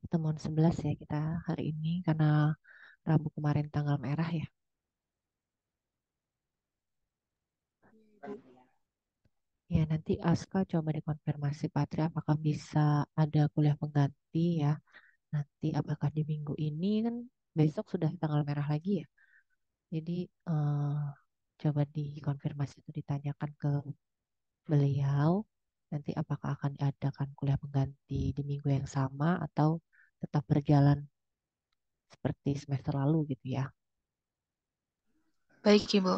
Pertemuan 11 ya kita hari ini karena Rabu kemarin tanggal merah ya. Ya nanti Aska coba dikonfirmasi Patri apakah bisa ada kuliah pengganti ya. Nanti apakah di minggu ini kan besok sudah tanggal merah lagi ya. Jadi eh, coba dikonfirmasi itu ditanyakan ke beliau. Nanti apakah akan diadakan kuliah pengganti di minggu yang sama atau tetap berjalan seperti semester lalu gitu ya. Baik, Ibu.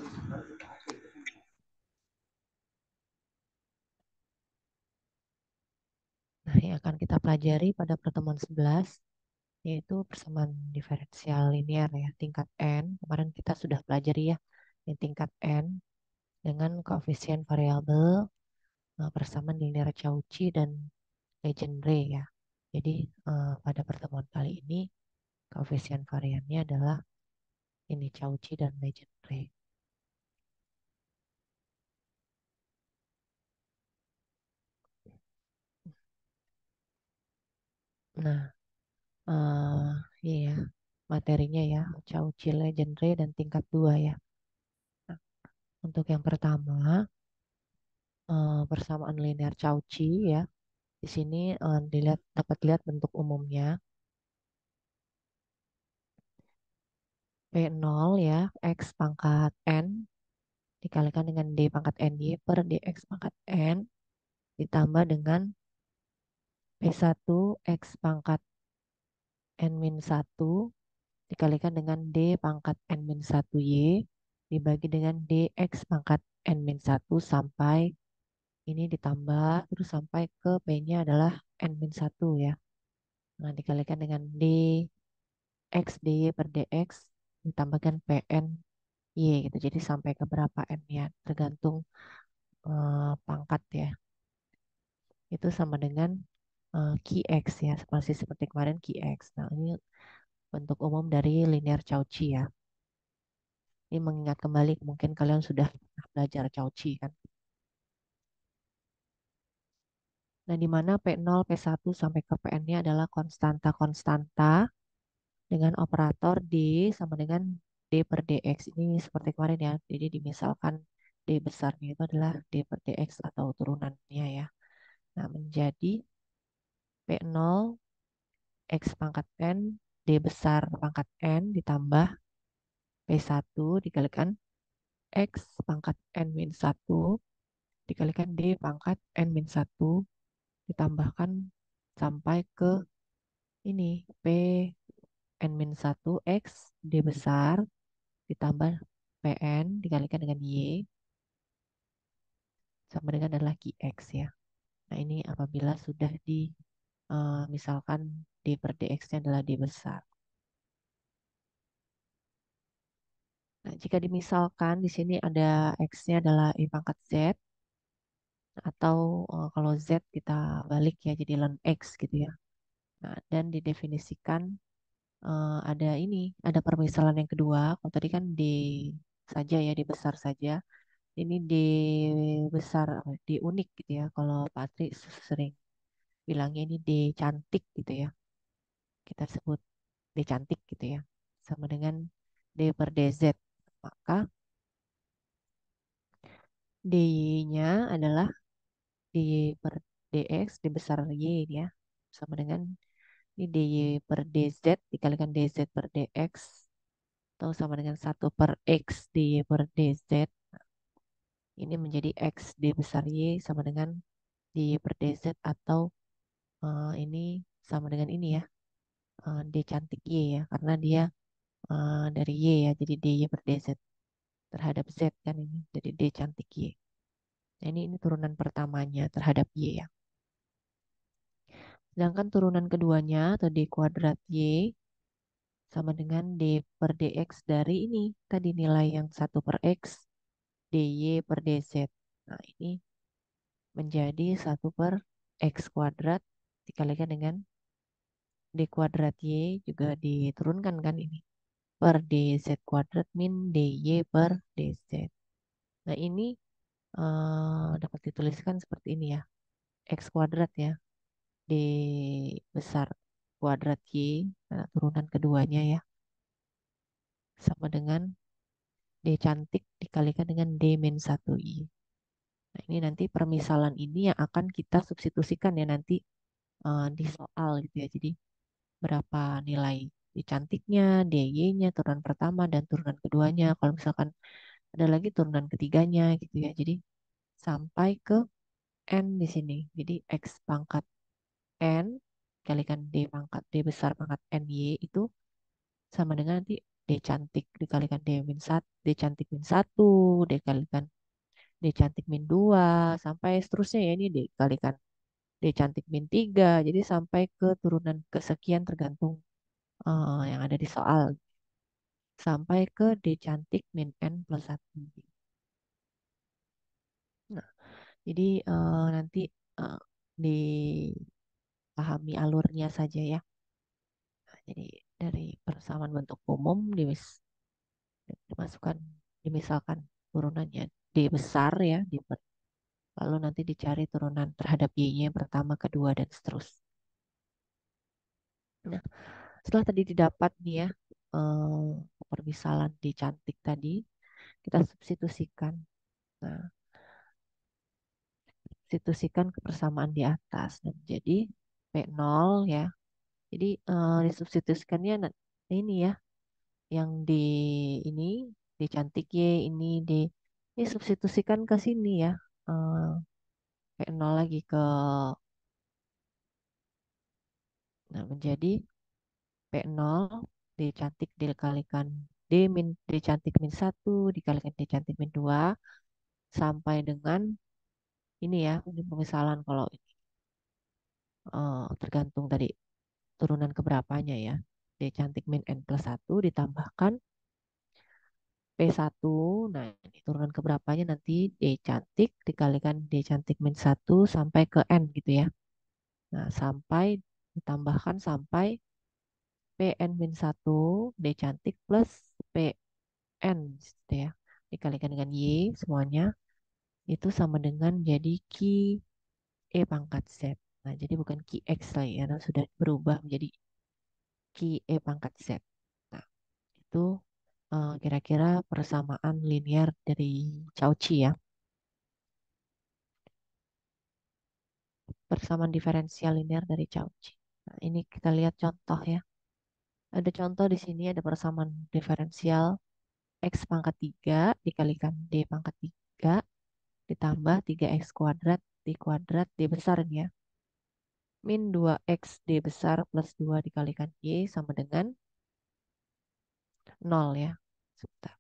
Nah, yang akan kita pelajari pada pertemuan 11 yaitu persamaan diferensial linear ya, tingkat n. Kemarin kita sudah pelajari ya, yang tingkat n dengan koefisien variabel, persamaan linear Cauchy dan Legendre ya. Jadi pada pertemuan kali ini koefisien variannya adalah ini Cauchy dan Legendre. Nah, iya materinya ya, Cauchy, Legendre dan tingkat 2 ya. Nah, untuk yang pertama, persamaan linear Cauchy ya. Di sini dapat lihat bentuk umumnya. P0 ya, X pangkat N dikalikan dengan D pangkat NY per DX pangkat N ditambah dengan P1 X pangkat N-1 dikalikan dengan D pangkat N-1Y dibagi dengan DX pangkat N-1 sampai ini ditambah terus sampai ke P-nya adalah N-1 ya. Nah, dikalikan dengan DX DY per DX ditambahkan PN Y gitu. Jadi sampai ke berapa N-nya tergantung pangkat ya. Itu sama dengan QX ya, masih seperti kemarin QX. Nah, ini bentuk umum dari linear Cauchy ya. Ini mengingat kembali mungkin kalian sudah pernah belajar Cauchy kan. Nah, di mana P0, P1 sampai ke Pn-nya adalah konstanta-konstanta dengan operator D sama dengan D per dx. Ini seperti kemarin ya. Jadi dimisalkan D besarnya itu adalah D per dx atau turunannya ya. Nah, menjadi P0 X pangkat N D besar pangkat N ditambah P1 dikalikan X pangkat N-1 dikalikan D pangkat N-1 ditambahkan sampai ke ini P N-1 X D besar ditambah PN dikalikan dengan Y sama dengan adalah QX ya. Nah, ini apabila sudah misalkan D per DX-nya adalah D besar. Nah, jika dimisalkan di sini ada X-nya adalah I pangkat Z, atau kalau Z kita balik ya jadi ln X gitu ya. Nah, dan didefinisikan ada ini, ada permisalan yang kedua. Kalau tadi kan D saja ya, D besar saja. Ini D besar, D unik gitu ya. Kalau Patri sering bilangnya ini D cantik gitu ya. Kita sebut D cantik gitu ya. Sama dengan D per DZ. Maka D-nya adalah D per DX, D besar Y ya. Sama dengan ini DY per DZ dikalikan DZ per DX atau sama dengan 1/X DY per DZ. Ini menjadi X D besar Y sama dengan DY per DZ atau ini sama dengan ini ya. D cantik Y ya karena dia dari Y ya jadi DY per DZ terhadap Z kan ini jadi D cantik Y. Nah, ini turunan pertamanya terhadap Y ya. Sedangkan turunan keduanya atau D kuadrat Y sama dengan D per DX dari ini tadi nilai yang 1/X DY per DZ. Nah, ini menjadi 1/X kuadrat dikalikan dengan D kuadrat Y juga diturunkan kan ini per DZ kuadrat min DY per DZ. Nah, ini dapat dituliskan seperti ini ya. X kuadrat ya. D besar. kuadrat Y, turunan keduanya ya, sama dengan D cantik dikalikan dengan D min 1 Y. Nah, ini nanti permisalan ini yang akan kita substitusikan ya nanti di soal gitu ya. Jadi berapa nilai D cantiknya, DY-nya, turunan pertama dan turunan keduanya. Kalau misalkan ada lagi turunan ketiganya gitu ya. Jadi sampai ke N di sini. Jadi X pangkat N dikalikan D besar pangkat NY itu sama dengan nanti D cantik dikalikan D cantik min 1 dikalikan D cantik min 2 sampai seterusnya ya ini dikalikan D cantik min 3 jadi sampai ke turunan kesekian tergantung yang ada di soal sampai ke D cantik min N plus 1. Nah, jadi nanti eh, dipahami alurnya saja ya. Nah, jadi dari persamaan bentuk umum dimasukkan dimisalkan turunannya D besar ya lalu nanti dicari turunan terhadap Y-nya yang pertama, kedua dan seterusnya. Nah, setelah tadi didapat nih ya permisalan D cantik tadi kita substitusikan. Nah, substitusikan ke persamaan di atas dan jadi P0 ya. Jadi disubstitusikannya ini ya yang di ini dicantik Y ini substitusikan ke sini ya eh, kayak nol lagi ke nah menjadi P0 dicantik dikalikan dicantik min 1 dikalikan dicantik min 2 sampai dengan ini ya ini pemisalan kalau tergantung tadi turunan keberapanya ya dicantik min N plus 1 ditambahkan P1, nah ini turunan keberapanya nanti D cantik dikalikan D cantik min 1 sampai ke N gitu ya. Nah, sampai ditambahkan sampai PN min 1 D cantik plus PN gitu ya. Dikalikan dengan Y semuanya itu sama dengan jadi Ki E pangkat Z. Nah, jadi bukan Ki X lagi karena sudah berubah menjadi Ki E pangkat Z. Nah, itu kira-kira persamaan linear dari Cauchy ya. Persamaan diferensial linear dari Cauchy. Nah, ini kita lihat contoh ya. Ada contoh di sini ada persamaan diferensial X pangkat 3 dikalikan D pangkat 3 ditambah 3X kuadrat D kuadrat D besar ini ya. Min 2X D besar plus 2 dikalikan Y sama dengan 0 ya. Sebentar.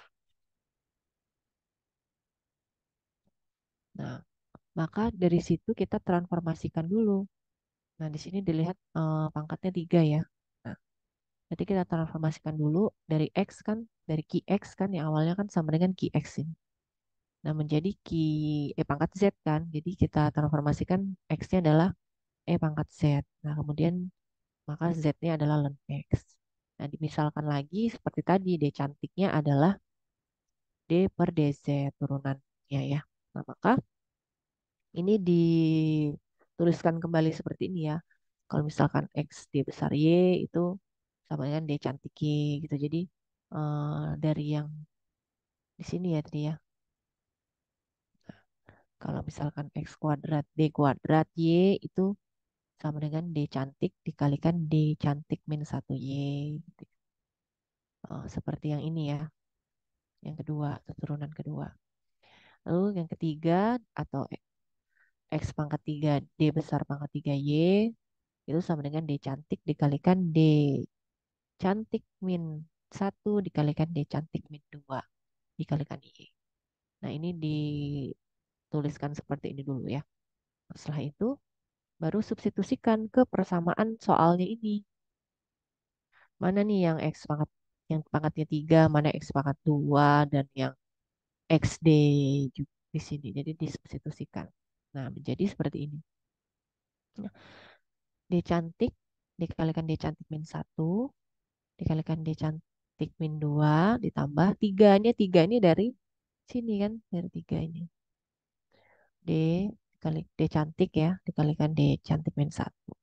Nah, maka dari situ kita transformasikan dulu. Nah, di sini dilihat pangkatnya 3 ya. Nah, berarti kita transformasikan dulu dari X kan, dari Ki X kan yang awalnya kan sama dengan Ki X ini. Nah, menjadi pangkat Z kan. Jadi kita transformasikan X-nya adalah pangkat Z. Nah, kemudian maka Z-nya adalah ln X. Nah, dimisalkan lagi seperti tadi, D cantiknya adalah D per DZ turunannya ya. Nah, maka ini dituliskan kembali seperti ini ya. Kalau misalkan X D besar Y itu sama dengan D cantik Y gitu. Jadi dari yang di sini ya tadi ya. Kalau misalkan X kuadrat D kuadrat Y itu sama dengan D cantik dikalikan D cantik min 1Y. Gitu. Seperti yang ini ya. Yang kedua, turunan kedua. Lalu yang ketiga atau X pangkat 3 D besar pangkat 3Y itu sama dengan D cantik dikalikan D cantik min 1 dikalikan D cantik min 2 dikalikan Y. Nah ini dituliskan seperti ini dulu ya. Setelah itu baru substitusikan ke persamaan soalnya ini. Mana nih yang X pangkat yang pangkatnya 3, mana X pangkat 2 dan yang XD juga di sini. Jadi disubstitusikan. Nah, menjadi seperti ini. Nah, D cantik dikalikan D cantik min 1 dikalikan D cantik min 2 ditambah 3 ini dari sini kan dari 3 ini. D dikali D cantik ya dikalikan D cantik min 1.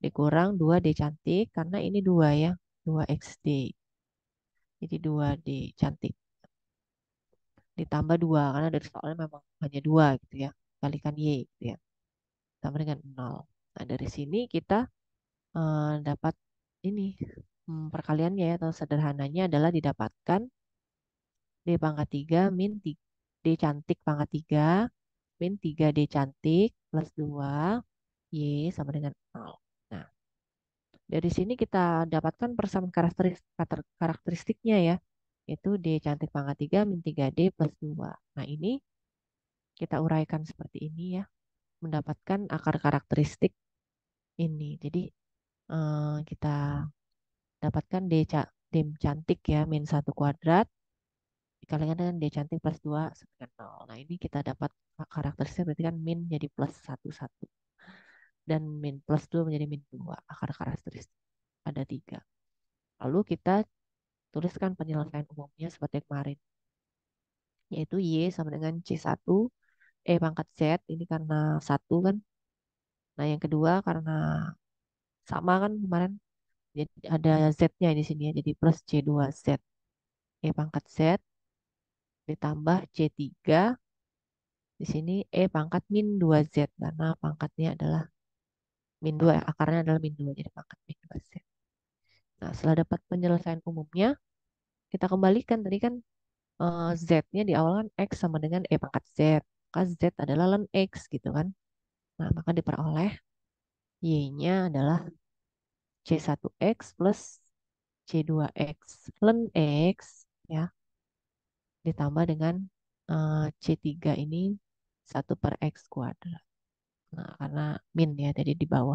dikurang 2D cantik karena ini 2 ya. 2XD. Jadi 2D cantik. Ditambah 2 karena dari soalnya memang hanya 2 gitu ya. Kalikan Y gitu ya. Sama dengan 0. Nah, dari sini kita dapat ini perkaliannya ya, atau sederhananya adalah didapatkan D pangkat 3 min D cantik pangkat 3 min 3D cantik plus 2 Y sama dengan 0. Nah, dari sini kita dapatkan persamaan karakteristiknya ya, yaitu D cantik pangkat 3 min 3D plus 2. Nah, ini kita uraikan seperti ini ya, mendapatkan akar karakteristik ini. Jadi kita dapatkan D cantik ya, min 1 kuadrat dikalikan dengan D cantik plus 2 sama dengan 0. Nah, ini kita dapat karakteristik berarti kan min jadi plus 1, 1. Dan min plus 2 menjadi min 2. Akar karakteristik ada 3. Lalu kita tuliskan penyelesaian umumnya seperti kemarin. Yaitu Y sama dengan C1 pangkat Z. Ini karena 1 kan. Nah, yang kedua karena sama kan kemarin. Jadi ada Z-nya di sini ya. Jadi plus C2Z. Pangkat Z ditambah C3. Di sini pangkat min 2Z. Karena pangkatnya adalah min 2. Akarnya adalah min 2. Jadi pangkat min 2Z. Nah, setelah dapat penyelesaian umumnya, kita kembalikan tadi kan Z-nya di awal kan X sama dengan pangkat Z. Maka Z adalah ln X gitu kan. Nah, maka diperoleh Y-nya adalah C1X plus C2X. Ln X ya ditambah dengan C3 ini 1/X². Nah, karena min ya, jadi di bawah.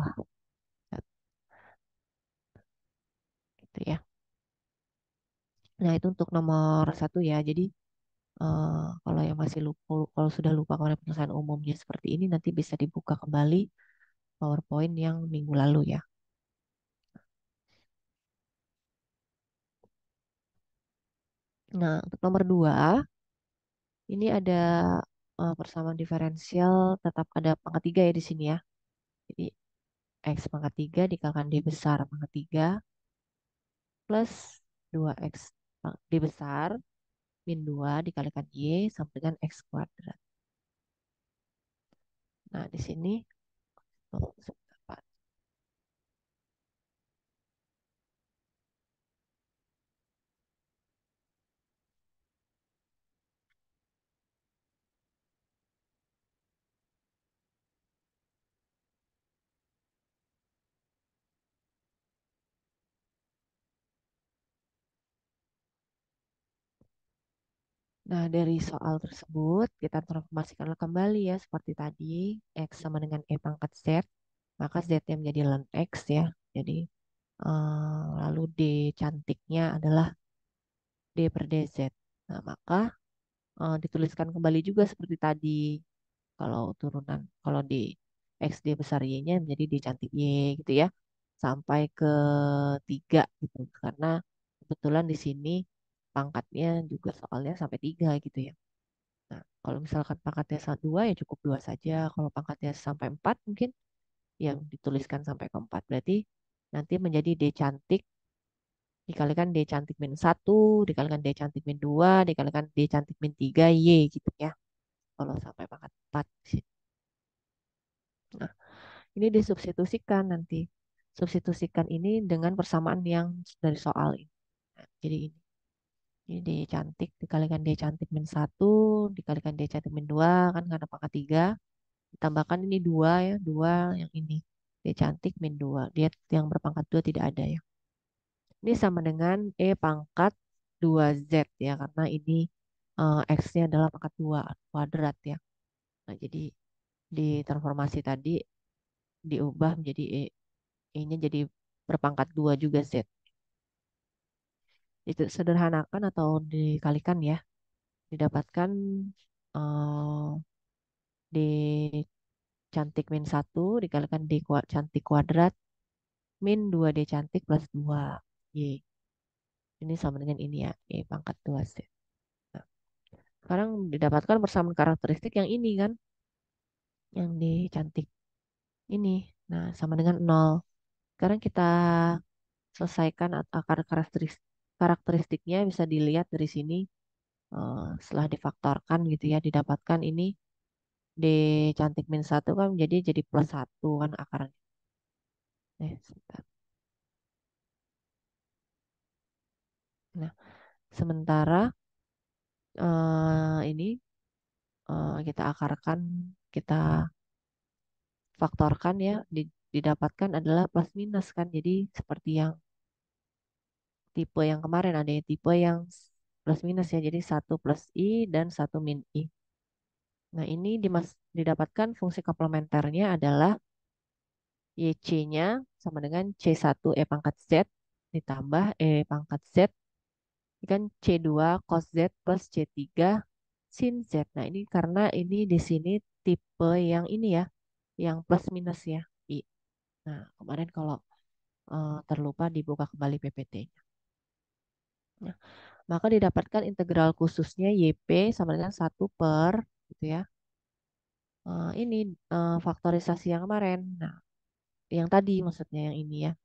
Gitu ya. Nah, itu untuk nomor 1 ya. Jadi kalau yang masih lupa, kalau sudah lupa kemarin penyelesaian umumnya seperti ini, nanti bisa dibuka kembali PowerPoint yang minggu lalu ya. Nah, untuk nomor 2, ini ada persamaan diferensial tetap ada pangkat 3 ya di sini ya. Jadi X pangkat 3 dikalikan D besar pangkat 3 plus 2X D besar min 2 dikalikan Y sama dengan X². Nah, di sini oh, sebentar, Nah, dari soal tersebut kita transformasikan kembali ya seperti tadi, X sama dengan pangkat Z, maka Z-nya menjadi ln X ya. Jadi lalu D cantiknya adalah D per DZ. Nah, maka dituliskan kembali juga seperti tadi. Kalau turunan, kalau di XD besar Y-nya menjadi D cantik Y gitu ya. Sampai ke 3 gitu. Karena kebetulan di sini pangkatnya juga soalnya sampai 3 gitu ya. Nah, kalau misalkan pangkatnya 2 ya cukup 2 saja. Kalau pangkatnya sampai 4 mungkin yang dituliskan sampai ke 4. Berarti nanti menjadi D cantik dikalikan D cantik min 1, dikalikan D cantik min 2, dikalikan D cantik min 3, Y gitu ya. Kalau sampai pangkat 4. Nah, ini disubstitusikan nanti. Substitusikan ini dengan persamaan yang dari soal ini. Nah, jadi ini. Ini D cantik dikalikan D cantik min 1, dikalikan D cantik min 2, kan karena pangkat 3. Ditambahkan ini 2 ya, 2 yang ini. D cantik min 2. Dia yang berpangkat 2 tidak ada ya. Ini sama dengan pangkat 2Z ya, karena ini X-nya adalah pangkat 2 kuadrat ya. Nah, jadi di transformasi tadi diubah menjadi E-nya jadi berpangkat 2 juga Z. Itu sederhanakan atau dikalikan ya. Didapatkan eh, D cantik min 1 dikalikan cantik kuadrat min 2D cantik plus 2 Y. Ini sama dengan ini ya, pangkat 2Z. Nah, sekarang didapatkan persamaan karakteristik yang ini kan, yang D cantik ini. Nah, sama dengan 0. Sekarang kita selesaikan akar karakteristiknya bisa dilihat dari sini. Setelah difaktorkan gitu ya, didapatkan ini D cantik min satu kan jadi plus satu kan akarnya. Sebentar. Nah, sementara ini kita akarkan, kita faktorkan ya, didapatkan adalah plus minus kan. Jadi seperti yang tipe yang kemarin ada yang tipe yang plus minus ya. Jadi satu plus I dan satu min I. Nah, ini didapatkan fungsi komplementernya adalah YC-nya sama dengan C1 E pangkat Z ditambah E pangkat Z. Ini kan C2 cos Z plus C3 sin Z. Nah, ini karena ini di sini tipe yang ini ya, yang plus minus ya. I. Nah, kemarin kalau terlupa dibuka kembali PPT-nya. Nah, maka didapatkan integral khususnya YP sama dengan satu per gitu ya. Ini faktorisasi yang kemarin. Nah, yang tadi maksudnya yang ini ya.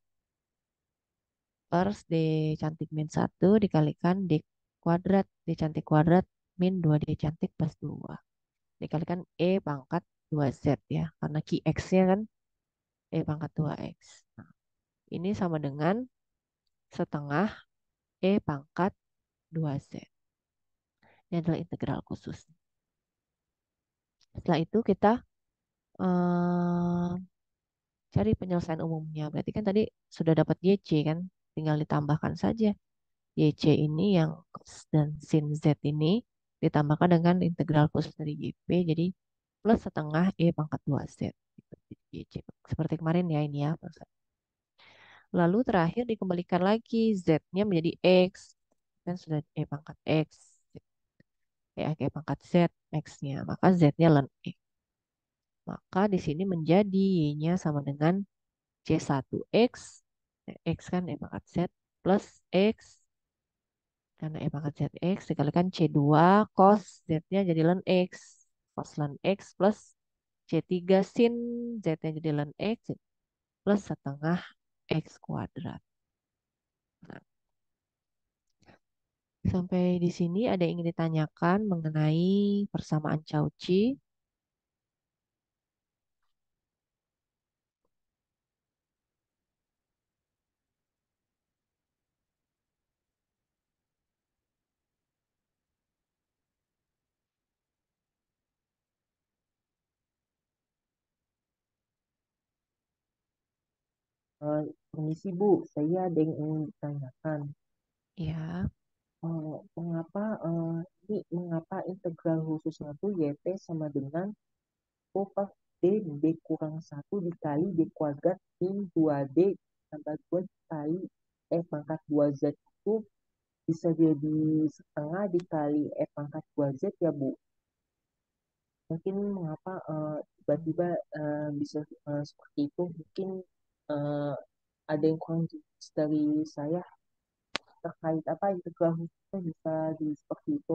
Per D cantik min satu dikalikan D kuadrat. D cantik kuadrat min 2D cantik plus 2. Dikalikan E pangkat 2Z ya. Karena X-nya kan E pangkat 2X. Nah, ini sama dengan setengah E pangkat 2Z. Ini adalah integral khusus. Setelah itu kita eh, cari penyelesaian umumnya. Berarti kan tadi sudah dapat YC kan. Tinggal ditambahkan saja. YC ini yang cos dan sin Z ini ditambahkan dengan integral khusus dari YP. Jadi plus setengah E pangkat 2Z. YC. Seperti kemarin ya ini ya. Lalu terakhir dikembalikan lagi Z-nya menjadi X. Kan sudah E pangkat X. E pangkat Z X-nya. Maka Z-nya ln X. Maka di sini menjadi Y-nya sama dengan C1X. X kan E pangkat Z plus X. Karena E pangkat ZX dikalikan C2 cos Z-nya jadi ln X. Cos ln X plus C3 sin Z-nya jadi ln X plus setengah X kuadrat. Nah, sampai di sini ada yang ingin ditanyakan mengenai persamaan Cauchy. Permisi Bu, saya ada yang ingin ditanyakan. Ya, Mengapa integral khususnya itu YP sama dengan O per D B kurang satu dikali D kuadrat min 2D tambah 2 dikali F pangkat 2Z itu bisa jadi setengah dikali F pangkat 2Z ya Bu. Mungkin mengapa tiba-tiba bisa seperti itu. Mungkin eh, ada yang kurang jelas dari saya terkait apa integral khususnya bisa di seperti itu.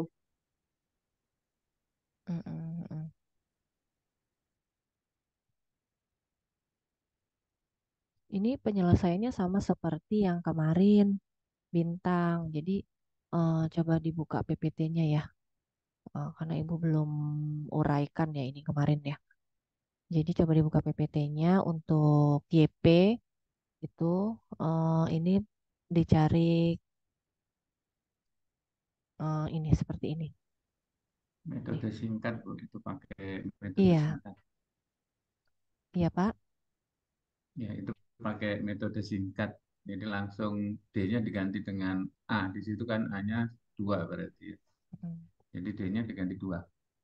mm, mm, mm. Ini penyelesaiannya sama seperti yang kemarin, bintang. Jadi coba dibuka PPT-nya ya, karena Ibu belum uraikan ya ini kemarin ya. Jadi coba dibuka PPT-nya untuk YP itu ini dicari ini seperti ini. Nih. Metode singkat Bu, itu pakai metode Iya, singkat. iya Pak. Ya, itu pakai metode singkat. Jadi langsung D-nya diganti dengan A. Di situ kan A-nya 2 berarti ya. Mm, Jadi D-nya diganti 2.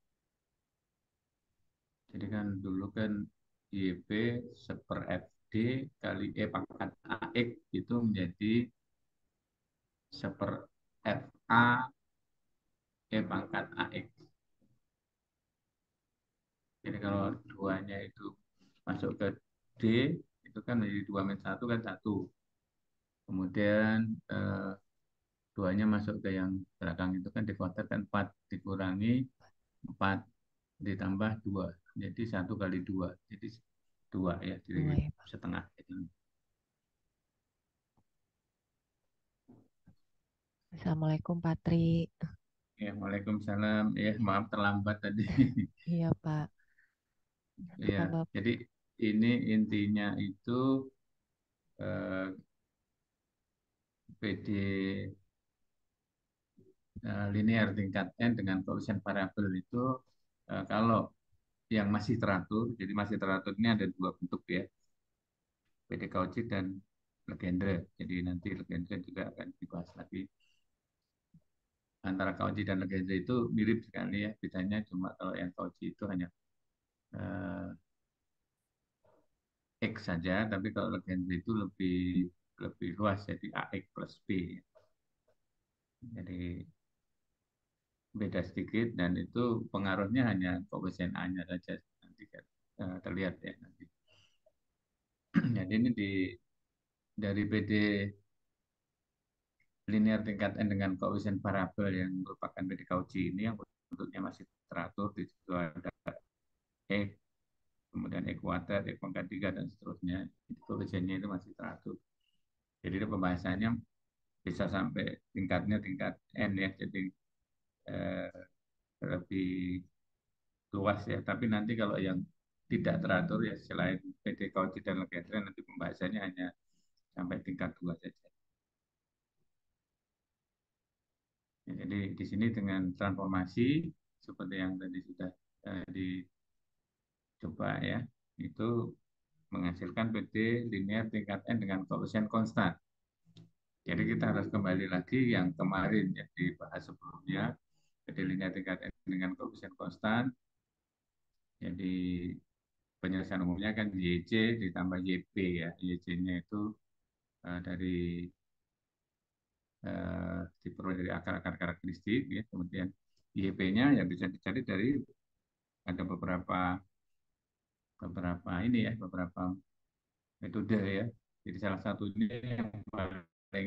Jadi kan dulu kan YP seper FD kali E pangkat AX itu menjadi seper FA E pangkat AX. Jadi kalau duanya itu masuk ke D, itu kan menjadi 2 min 1 kan 1. Kemudian duanya masuk ke yang belakang itu kan dikuadrat kan 4 dikurangi 4 ditambah 2. Jadi 1 kali 2. Jadi 2 ya, jadi dua ya Pak. setengah. Assalamualaikum Patri. Ya, Waalaikumsalam. Ya, maaf terlambat tadi. Iya Pak. Ya, Kalau jadi ini intinya itu eh, PD linear tingkat n dengan koefisien variabel itu kalau yang masih teratur, jadi masih teratur ini ada dua bentuk ya, PD Cauchy dan Legendre. Jadi nanti Legendre juga akan dibahas lagi. Antara Cauchy dan Legendre itu mirip sekali ya, bedanya cuma kalau yang Cauchy itu hanya eh, X saja, tapi kalau Legendre itu lebih lebih luas, jadi AX plus B. Jadi beda sedikit dan itu pengaruhnya hanya koefisien A-nya saja nanti kan terlihat ya nanti. Jadi ini dari PD linear tingkat n dengan koefisien variabel yang merupakan PD Cauchy ini yang bentuknya masih teratur di situ ada X, kemudian X kuadrat, X pangkat 3 dan seterusnya. Itu koefisiennya itu masih teratur. Jadi itu pembahasannya bisa sampai tingkatnya tingkat n ya, jadi eh, lebih luas ya. Tapi nanti kalau yang tidak teratur ya selain PD Cauchy dan Legendre nanti pembahasannya hanya sampai tingkat 2 saja. Ya, jadi di sini dengan transformasi seperti yang tadi sudah dicoba ya, itu menghasilkan PD linear tingkat n dengan koefisien konstan. Jadi kita harus kembali lagi yang kemarin ya dibahas sebelumnya, PD linear tingkat n dengan koefisien konstan. Jadi penyelesaian umumnya kan YC ditambah YP ya. YC-nya itu dari diperoleh dari akar-akar karakteristik ya. Kemudian YP-nya yang bisa dicari dari ada beberapa beberapa ini ya, beberapa metode ya. Jadi salah satunya yang paling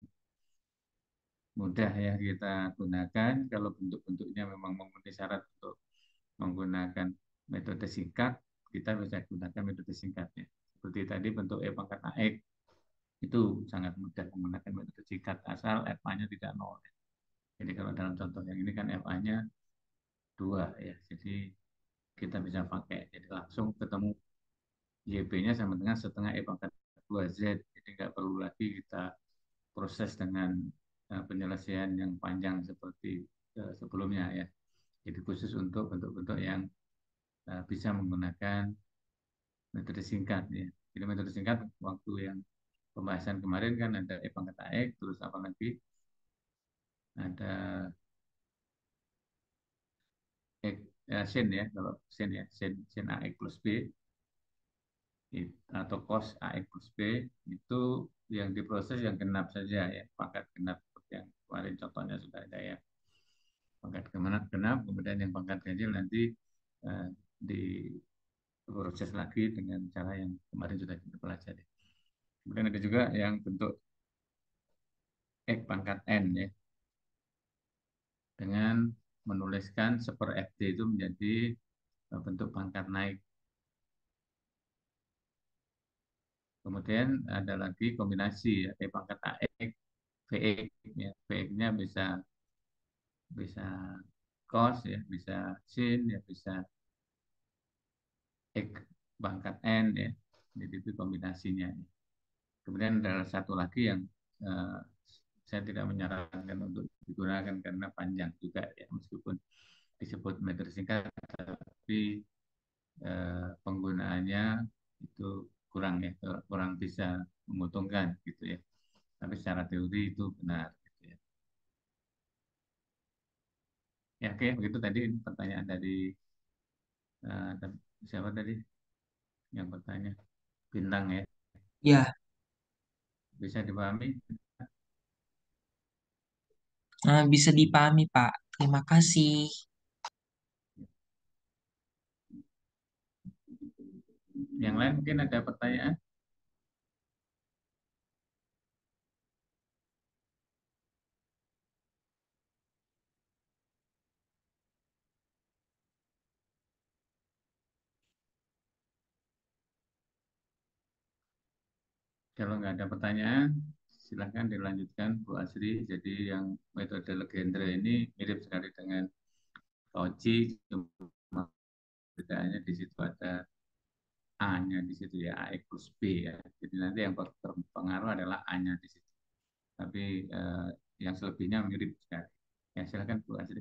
mudah ya kita gunakan kalau bentuk-bentuknya memang memenuhi syarat untuk menggunakan metode singkat, kita bisa gunakan metode singkatnya. Seperti tadi bentuk E pangkat AX itu sangat mudah menggunakan metode singkat asal FA-nya tidak nol. Jadi kalau dalam contoh yang ini kan FA-nya 2 ya. Jadi kita bisa pakai jadi langsung ketemu YB-nya sama dengan setengah E pangkat 2Z. Jadi nggak perlu lagi kita proses dengan penyelesaian yang panjang seperti sebelumnya ya. Jadi khusus untuk bentuk-bentuk yang bisa menggunakan metode singkat ya. Jadi metode singkat waktu yang pembahasan kemarin kan ada E pangkat AX, terus apa lagi ada X, sin ya, kalau sin ya, sin AX plus B atau cos AX plus B itu yang diproses yang genap saja ya, pangkat genap seperti yang kemarin contohnya sudah ada ya. Pangkat genap, kemudian yang pangkat ganjil nanti uh, diproses lagi dengan cara yang kemarin sudah kita pelajari. Kemudian ada juga yang bentuk X pangkat N ya, dengan menuliskan seper FD itu menjadi bentuk pangkat naik. Kemudian ada lagi kombinasi ya, X pangkat AX, VX ya. VX-nya bisa bisa cos ya, bisa sin ya, bisa X pangkat N ya. Jadi itu kombinasinya. Kemudian ada satu lagi yang eh, saya tidak menyarankan untuk digunakan karena panjang juga ya, meskipun disebut metode singkat, tapi penggunaannya itu kurang ya, kurang bisa menguntungkan gitu ya. Tapi secara teori itu benar gitu ya. Ya oke, begitu tadi pertanyaan dari siapa tadi yang bertanya? Bintang ya. Ya, Bisa dipahami? bisa dipahami, Pak. Terima kasih. Yang lain mungkin ada pertanyaan? Kalau nggak ada pertanyaan, silahkan dilanjutkan Bu Asri. Jadi yang metode Legendre ini mirip sekali dengan Cauchy, cuma bedanya di situ ada A-nya di situ ya, AX plus B ya. Jadi nanti yang berpengaruh adalah A-nya di situ. Tapi yang selebihnya mirip sekali. Ya, silakan Bu Asri.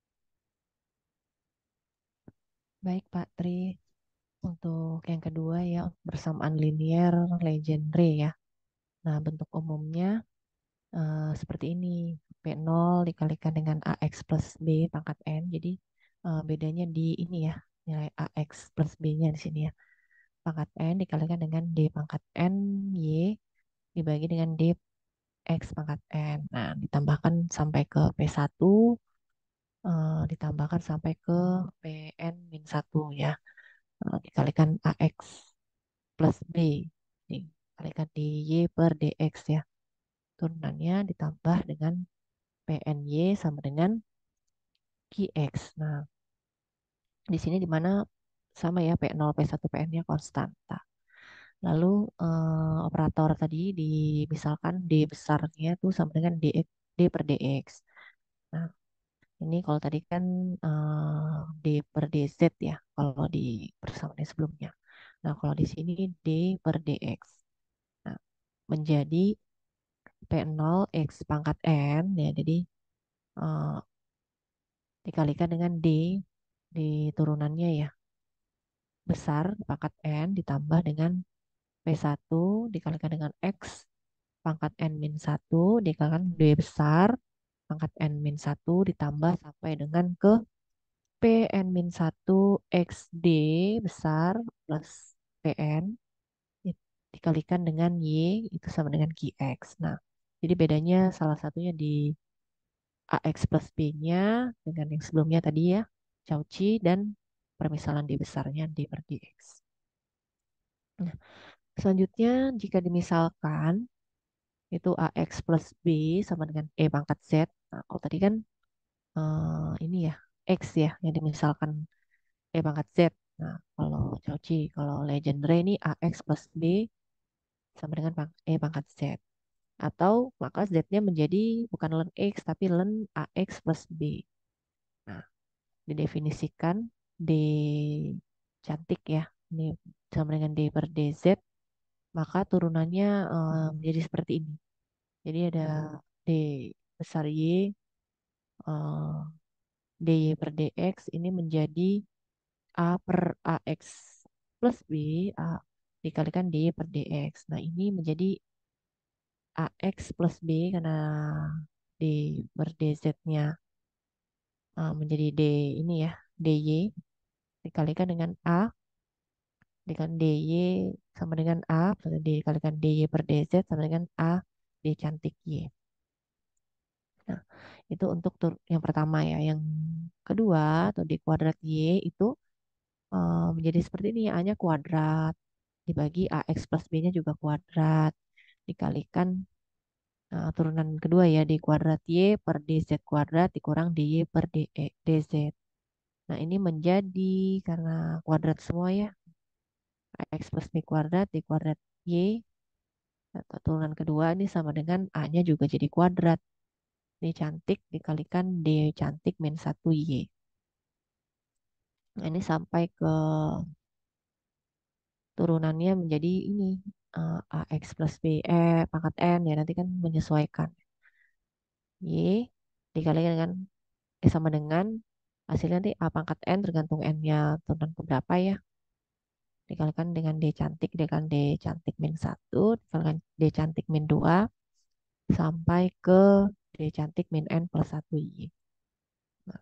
Baik Pak Tri, untuk yang kedua ya, bersamaan linear Legendre ya. Nah, bentuk umumnya seperti ini. P0 dikalikan dengan AX plus B pangkat N. Jadi bedanya di ini ya, nilai AX plus B-nya di sini ya. Pangkat N dikalikan dengan D pangkat N Y dibagi dengan D X pangkat N. Nah, ditambahkan sampai ke P1, ditambahkan sampai ke Pn-1 ya. Dikalikan AX plus B. Dikalikan DY per DX ya. Turunannya ditambah dengan PNY sama dengan QX. Nah, di sini di mana sama ya P0, P1, PN-nya konstanta. Lalu operator tadi misalkan D besarnya itu sama dengan D per DX. Nah, ini kalau tadi kan D per DZ ya, kalau di persamaan sebelumnya. Nah, kalau di sini D per DX. Nah, menjadi P0 X pangkat N ya, jadi eh, dikalikan dengan D di turunannya ya, besar pangkat N ditambah dengan P1 dikalikan dengan X pangkat N-1 dikalikan D besar pangkat N-1 ditambah sampai dengan ke Pn-1 XD besar plus Pn dikalikan dengan Y itu sama dengan QX. Nah, jadi bedanya salah satunya di AX plus B-nya dengan yang sebelumnya tadi ya, Cauchy dan permisalan D besarnya D per DX. Nah, selanjutnya jika dimisalkan itu AX plus B sama dengan E pangkat Z. Nah, kalau tadi kan ini ya, X ya yang dimisalkan E pangkat Z. Nah, kalau Cauchy, kalau Legendre ini AX plus B sama dengan E pangkat Z. Atau maka Z-nya menjadi bukan ln X tapi ln AX plus B. Nah, didefinisikan D cantik ya. Ini sama dengan D per DZ, maka turunannya menjadi seperti ini. Jadi ada D besar Y, eh, DY per DX ini menjadi A per AX plus B, A dikalikan D per DX. Nah, ini menjadi AX plus B karena D per DZ-nya menjadi D ini ya, DY dikalikan dengan A dikalikan DY sama dengan A, dikalikan DY per DZ sama dengan A D cantik Y. Nah, itu untuk yang pertama ya. Yang kedua atau D kuadrat Y itu menjadi seperti ini. A-nya kuadrat dibagi AX plus B-nya juga kuadrat dikalikan turunan kedua ya D kuadrat Y per DZ kuadrat dikurang DY per DZ. Nah, ini menjadi karena kuadrat semua ya. AX plus B kuadrat D kuadrat Y atau turunan kedua ini sama dengan A-nya juga jadi kuadrat. D cantik dikalikan D cantik min 1 Y. Nah, ini sampai ke turunannya menjadi ini AX plus B pangkat N ya nanti kan menyesuaikan. Y dikalikan dengan sama dengan hasilnya nanti A pangkat N tergantung N-nya turunan ke berapa ya. Dikalikan dengan D cantik, dikalikan D cantik min 1, dikalikan D cantik min 2, sampai ke D cantik min N plus 1 Y. Nah,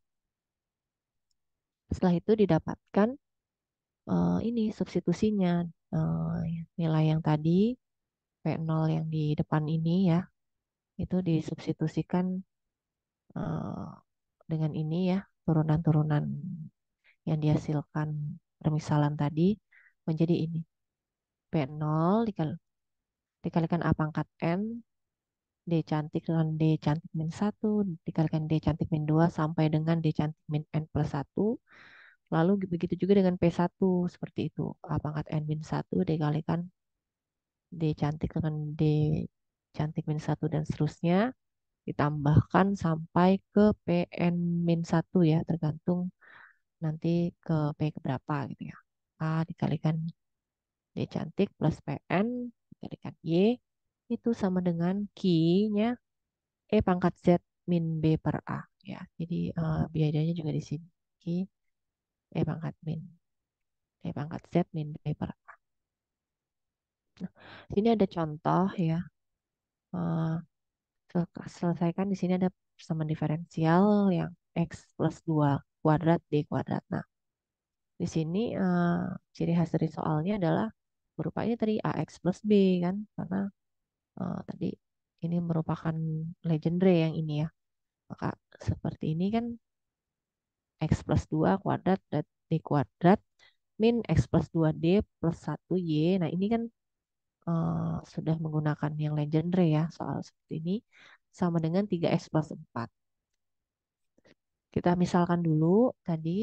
setelah itu didapatkan ini substitusinya. Nilai yang tadi, P0 yang di depan ini ya, itu disubstitusikan eh, dengan ini ya, turunan-turunan yang dihasilkan permisalan tadi menjadi ini. P0 dikalikan A pangkat N D cantik dengan D cantik min 1 dikalikan D cantik min 2 sampai dengan D cantik min N plus 1. Lalu begitu juga dengan P1 seperti itu. A pangkat N min 1 dikalikan D cantik dengan D cantik min 1 dan seterusnya ditambahkan sampai ke PN-1 ya, tergantung nanti ke P keberapa gitu ya. A dikalikan D cantik plus PN dikalikan Y itu sama dengan Q-nya E pangkat Z min B per A ya. Jadi biayanya juga di sini. Q E pangkat min E pangkat Z min B per A. Nah, sini ada contoh ya. Eh, selesaikan di sini ada persamaan diferensial yang X plus 2 kuadrat D kuadrat. Nah, di sini ciri khas dari soalnya adalah berupa ini tadi AX plus B kan. Karena tadi ini merupakan legendre yang ini ya. Maka seperti ini kan X plus 2 kuadrat dan D kuadrat min X plus 2D plus 1Y. Nah ini kan sudah menggunakan yang legendre ya soal seperti ini. Sama dengan 3X plus 4. Kita misalkan dulu tadi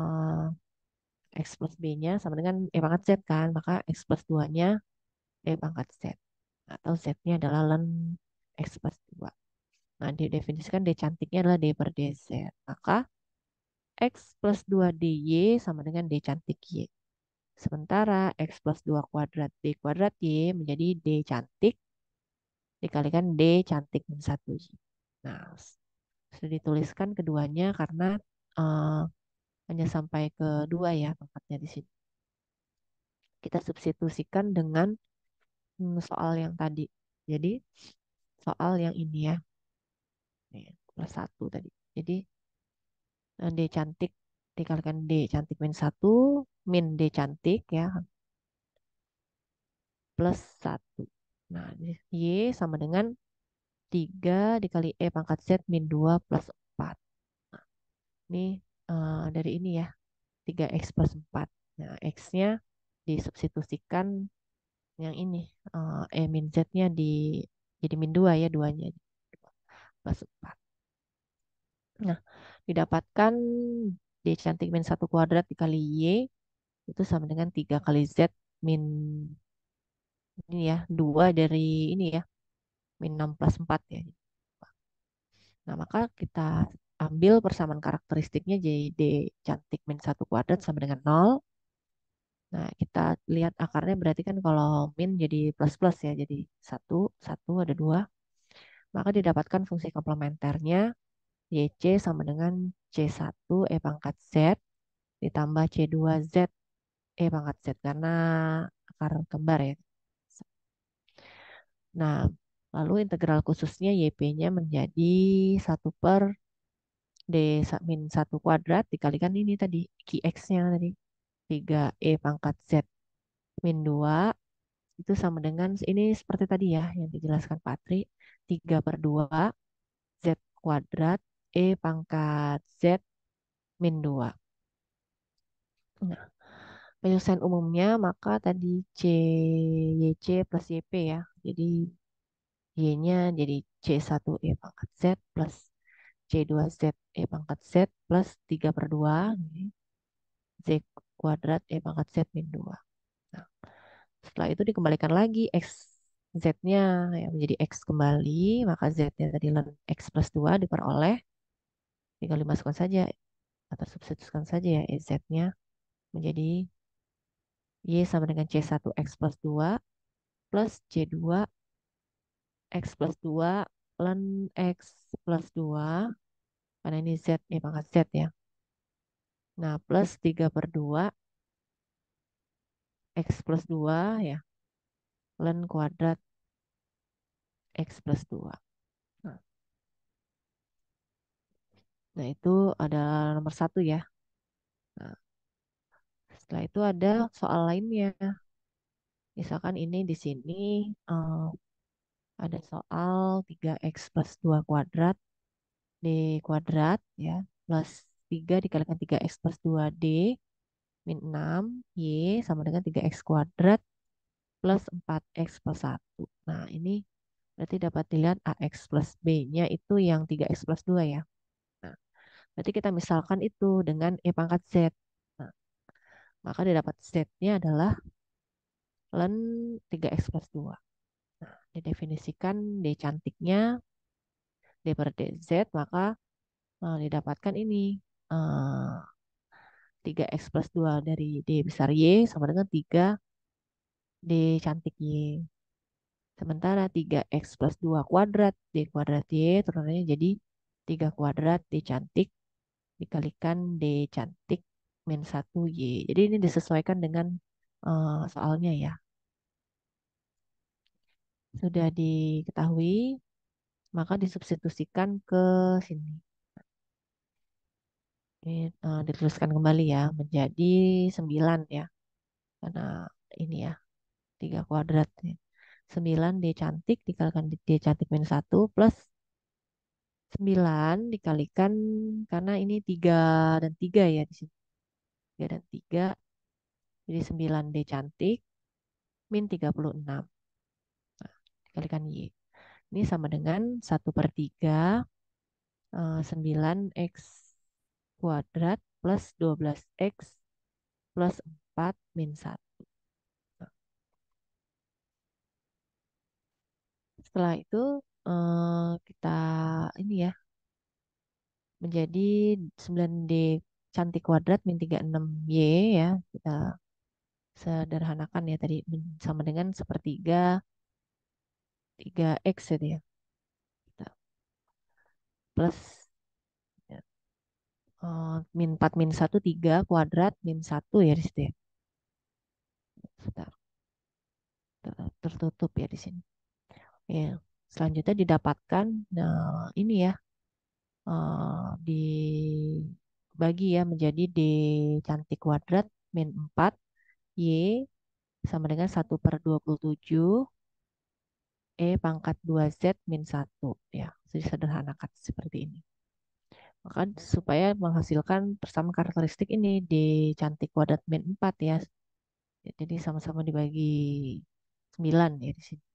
X plus B-nya sama dengan E pangkat Z kan. Maka X plus 2-nya E pangkat Z. Atau Z-nya adalah ln X plus 2. Nah, didefinisikan D cantiknya adalah D per DZ. Maka X plus 2DY sama dengan D cantik Y. Sementara X plus 2 kuadrat D kuadrat Y menjadi D cantik dikalikan D cantik min 1Y. Nah, sudah dituliskan keduanya karena eh, hanya sampai ke 2 ya tempatnya di sini. Kita substitusikan dengan soal yang tadi. Jadi, soal yang ini ya. Nih, plus 1 tadi. Jadi, D cantik dikalikan D cantik min 1 min D cantik ya plus 1. Nah, Y sama dengan 3 dikali E pangkat Z min 2 plus 4. Nah, ini dari ini ya 3X plus 4. Nah, X-nya disubstitusikan yang ini E min Z-nya jadi min 2 ya, 2-nya plus 4. Nah, didapatkan D cantik min 1 kuadrat dikali Y itu sama dengan 3 kali Z min ini ya 2 dari ini ya min 6 plus 4 ya. Nah, maka kita ambil persamaan karakteristiknya jadi D cantik min 1 kuadrat sama dengan 0. Nah, kita lihat akarnya berarti kan kalau min jadi plus-plus ya. Jadi 1, 1 ada 2. Maka didapatkan fungsi komplementernya YC sama dengan C1 E pangkat Z ditambah C2 Z E pangkat Z karena akar kembar ya. Nah, lalu integral khususnya YP-nya menjadi 1 per D min 1 kuadrat dikalikan ini tadi QX-nya tadi 3E pangkat Z min 2 itu sama dengan ini seperti tadi ya yang dijelaskan Patri 3 per 2 Z kuadrat E pangkat Z min 2. Nah, penyelesaian umumnya maka tadi CYC plus YP ya. Jadi Y-nya jadi C1 E pangkat Z plus C2Z E pangkat Z plus 3 per 2 Z kuadrat E pangkat Z min 2. Nah, setelah itu dikembalikan lagi X Z-nya ya, menjadi X kembali, maka Z-nya tadi X plus 2 diperoleh. Tinggal dimasukkan saja atau substitusikan saja ya Z-nya menjadi Y sama dengan C1 X plus 2 plus C2 X plus 2 ln X plus 2 karena ini Z ya pangkat Z ya. Nah, plus 3 per 2 X plus 2 ya ln kuadrat X plus 2. Nah, itu ada nomor 1 ya. Nah, setelah itu ada soal lainnya. Misalkan ini di sini ada soal 3X plus 2 kuadrat D kuadrat ya plus 3 dikalikan 3X plus 2D min 6 Y sama dengan 3X kuadrat plus 4X plus 1. Nah, ini berarti dapat dilihat AX plus B-nya itu yang 3X plus 2 ya. Nah, berarti kita misalkan itu dengan E pangkat Z. Nah, maka didapat Z-nya adalah ln 3X plus 2. Nah, didefinisikan D cantiknya D per DZ, maka didapatkan ini eh, 3X plus 2 dari D besar Y sama dengan 3 D cantik Y. Sementara 3X plus 2 kuadrat D kuadrat Y turunannya jadi 3 kuadrat D cantik dikalikan D cantik min 1 Y. Jadi ini disesuaikan dengan soalnya ya. Sudah diketahui, maka disubstitusikan ke sini. Ini dituliskan kembali ya, menjadi 9 ya. Karena ini ya, 3 kuadrat. 9 D cantik dikalikan D cantik min 1 plus 9 dikalikan, karena ini 3 dan 3 ya di sini. 3 dan 3, jadi 9 D cantik min 36. Nah, dikalikan Y. Ini sama dengan 1/3 9X kuadrat plus 12X plus 4 min 1. Nah, setelah itu kita ini ya, menjadi 9D cantik kuadrat min 36Y ya. Kita sederhanakan ya tadi sama dengan 1/3 3X itu ya. Kita plus ya, min 4 min 1 3 kuadrat min 1 ya di situ ya. Sebentar, tertutup ya di sini. Ya, selanjutnya didapatkan ini ya dibagi ya menjadi D cantik kuadrat min 4 Y sama dengan 1/27 E pangkat 2Z min 1 ya. Disederhanakan seperti ini. Maka supaya menghasilkan persamaan karakteristik ini D cantik kuadrat min 4 ya. Jadi sama-sama dibagi 9 ya di sini.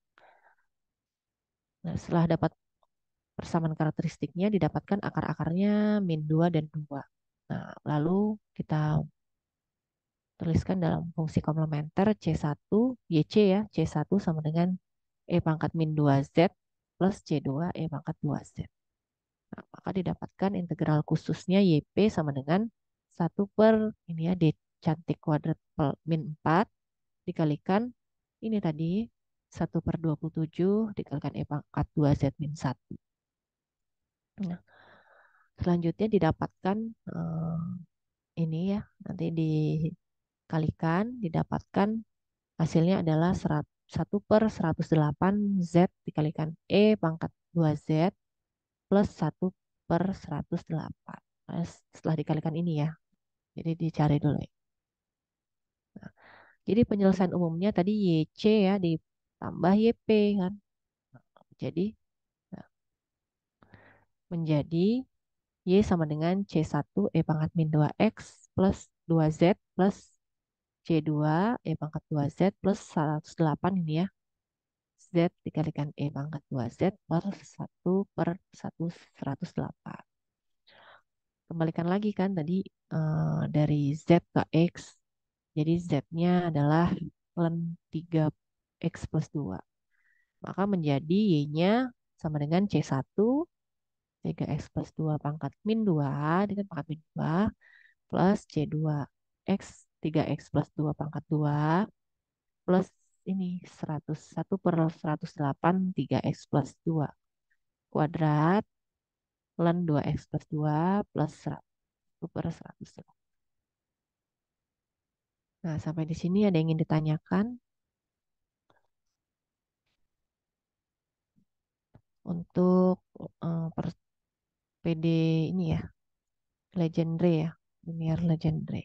Nah, setelah dapat persamaan karakteristiknya didapatkan akar-akarnya min 2 dan 2. Nah, lalu kita tuliskan dalam fungsi komplementer C1 YC ya. C1 sama dengan E pangkat min 2Z plus C2 E pangkat 2Z. Nah, maka didapatkan integral khususnya YP sama dengan 1 per ini ya D cantik kuadrat min 4 dikalikan ini tadi 1/27 dikalikan E pangkat 2Z min 1. Nah, selanjutnya didapatkan ini ya, nanti dikalikan, didapatkan hasilnya adalah 1/108 Z dikalikan E pangkat 2Z plus 1/108. Nah, setelah dikalikan ini ya, jadi dicari dulu ya. Nah, jadi penyelesaian umumnya tadi YC ya ditambah YP kan. Jadi nah, menjadi Y sama dengan C1 E pangkat min 2X plus 2Z plus C2 E pangkat 2Z plus 108 ini ya. Z dikalikan E pangkat 2Z per 1/108. Kembalikan lagi kan tadi dari Z ke X. Jadi Z-nya adalah ln 3X plus 2. Maka menjadi Y-nya sama dengan C1 3X plus 2 pangkat min 2 dengan pangkat min 2 plus C2X 3X plus 2 pangkat 2 plus ini 101/108 3X plus 2 kuadrat ln 2X plus 2 plus 101/108. Nah, sampai di sini ada yang ingin ditanyakan untuk PD ini ya, Legendre ya, linear Legendre.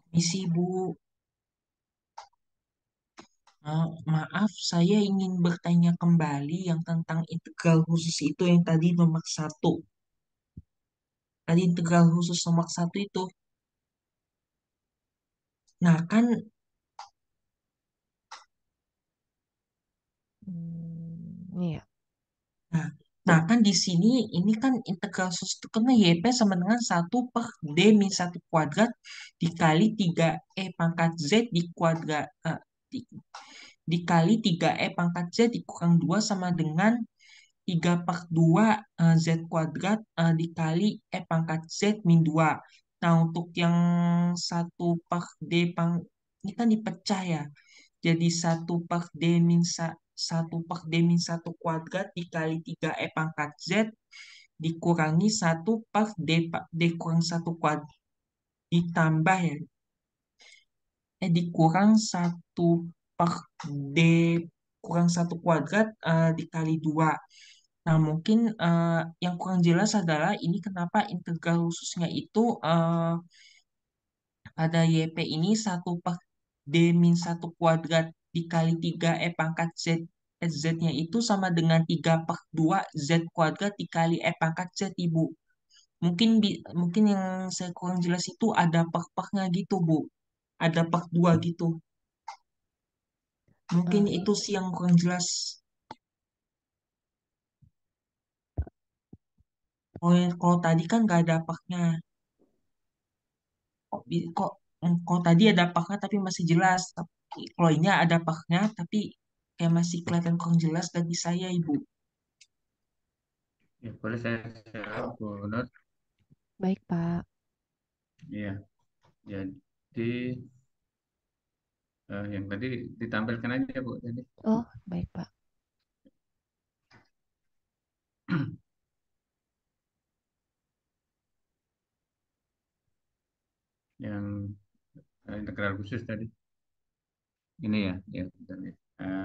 Misi Bu. Maaf, saya ingin bertanya kembali yang tentang integral khusus itu yang tadi nomor satu. Tadi integral khusus nomor satu itu. Nah kan, Ini ya. nah, nah kan di sini ini kan integral khusus itu karena YP sama dengan satu per D min 1 kuadrat dikali 3E pangkat Z di kuadrat dikali 3E pangkat Z dikurang 2 sama dengan 3 per 2 Z kuadrat dikali E pangkat Z min 2. Nah, untuk yang satu per D ini kan dipecah ya. Jadi satu per D min 1 kuadrat dikali 3 E pangkat Z dikurangi satu per D kurang satu kuadrat ditambah ya. Dikurang satu per D kurang satu kuadrat dikali 2. Nah, mungkin yang kurang jelas adalah ini kenapa integral khususnya itu pada YP ini satu per D min satu kuadrat dikali 3 E pangkat Z. Z-nya itu sama dengan 3 per 2 Z kuadrat dikali E pangkat Z, Ibu. Mungkin yang saya kurang jelas itu ada per-pernya gitu, Bu. Ada per 2 gitu. Mungkin Eh, itu sih yang kurang jelas. Kalau tadi kan nggak ada pernya. Kok tadi ada paknya tapi masih jelas. Tapi kalau ini ada paknya tapi kayak masih kelihatan kurang jelas bagi saya, Ibu. Ya, boleh saya jawab, Bu Nur. Baik, Pak. Iya, jadi yang tadi ditampilkan aja Bu tadi. Oh, baik, Pak. Yang integral khusus tadi. Ini ya, ya, bentar ya.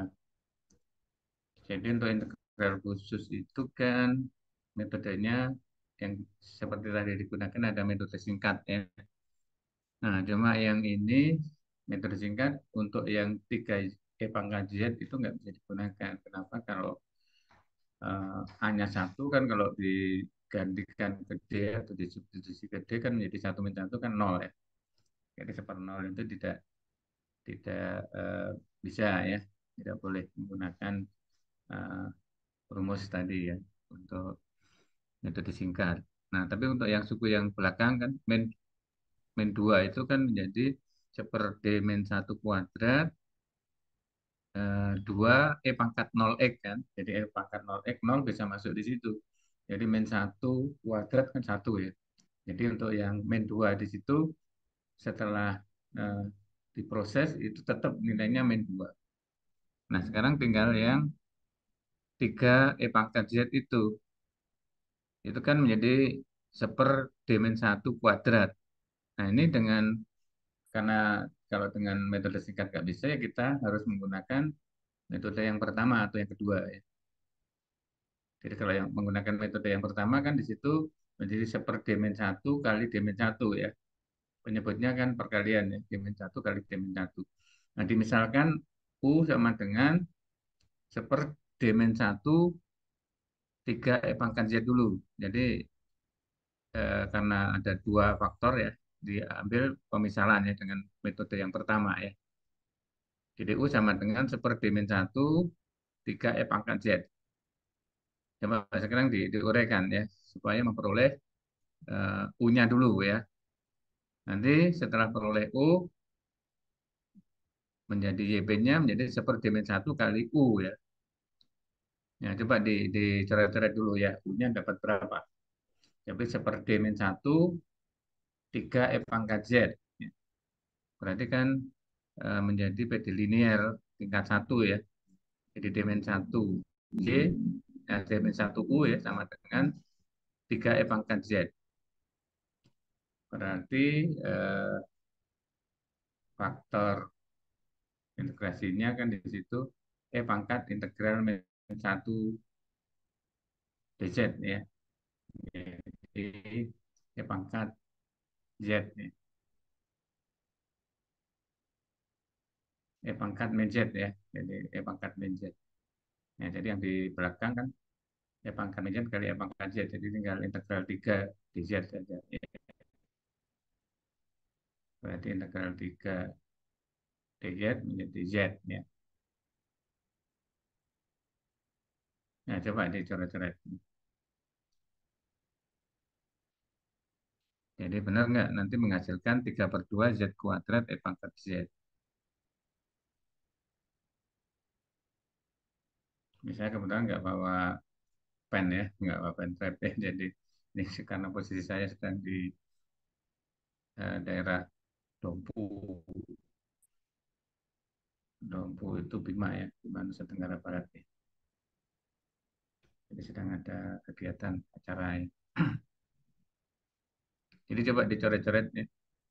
Jadi untuk integral khusus itu kan metodenya yang seperti tadi digunakan ada metode singkat ya. Nah, cuma yang ini metode singkat untuk yang 3 E pangkat Z itu nggak bisa digunakan. Kenapa? Kalau hanya satu kan kalau digantikan ke D atau disubstitusi ke D kan menjadi satu min satu kan nol ya. Jadi seper nol itu tidak tidak bisa ya, tidak boleh menggunakan eh, rumus tadi ya untuk metode singkat. Nah, tapi untuk yang suku yang belakang kan min min 2 itu kan menjadi seper D min satu kuadrat 2 E pangkat 0 X kan. Jadi E pangkat 0 X 0 bisa masuk di situ. Jadi min satu kuadrat kan satu ya. Jadi untuk yang min 2 di situ setelah eh, diproses itu tetap nilainya min 2. Nah, sekarang tinggal yang 3 E pangkat Z itu kan menjadi seper D min satu kuadrat. Nah, ini karena kalau dengan metode singkat nggak bisa ya kita harus menggunakan metode yang pertama atau yang kedua ya. Jadi kalau yang menggunakan metode yang pertama kan di situ menjadi seper D min satu kali D min satu ya. Penyebutnya kan perkalian ya, D min satu kali D min satu. Nah, dimisalkan U sama dengan seper D min satu 3 E pangkat Z dulu. Jadi karena ada dua faktor ya, diambil pemisalan ya dengan metode yang pertama ya. Jadi U sama dengan seper D min satu 3 E pangkat Z. Coba sekarang diuraikan ya, supaya memperoleh U-nya dulu ya. Nanti setelah peroleh U, menjadi YP-nya menjadi seper D min satu kali U ya. Ya, coba dicoret-coret dulu ya, U-nya dapat berapa? Jadi seper D min satu 3 E pangkat Z. Ya. Berarti kan menjadi PD linear tingkat satu ya. Jadi D min satu J, D min satu U ya, sama dengan 3 E pangkat Z. Berarti faktor integrasinya kan di situ E pangkat integral min 1 dz ya. Jadi E pangkat Z ya. E pangkat min Z ya. Jadi E pangkat min Z. Ya, jadi yang di belakang kan E pangkat min Z kali E pangkat Z. Jadi tinggal integral 3 dz saja. Ya, berarti integral 3 dz menjadi Z. Ya. Nah, coba dicoret-coret. Jadi benar nggak nanti menghasilkan 3/2 Z kuadrat E pangkat Z. Misalnya kebetulan nggak bawa pen ya, nggak bawa pen trap ya. Jadi ini karena posisi saya sedang di daerah Dompu. Dompu itu Bima ya, Bima Nusa Tenggara Barat ya. Jadi sedang ada kegiatan acara ya. Jadi coba dicoret-coret ya.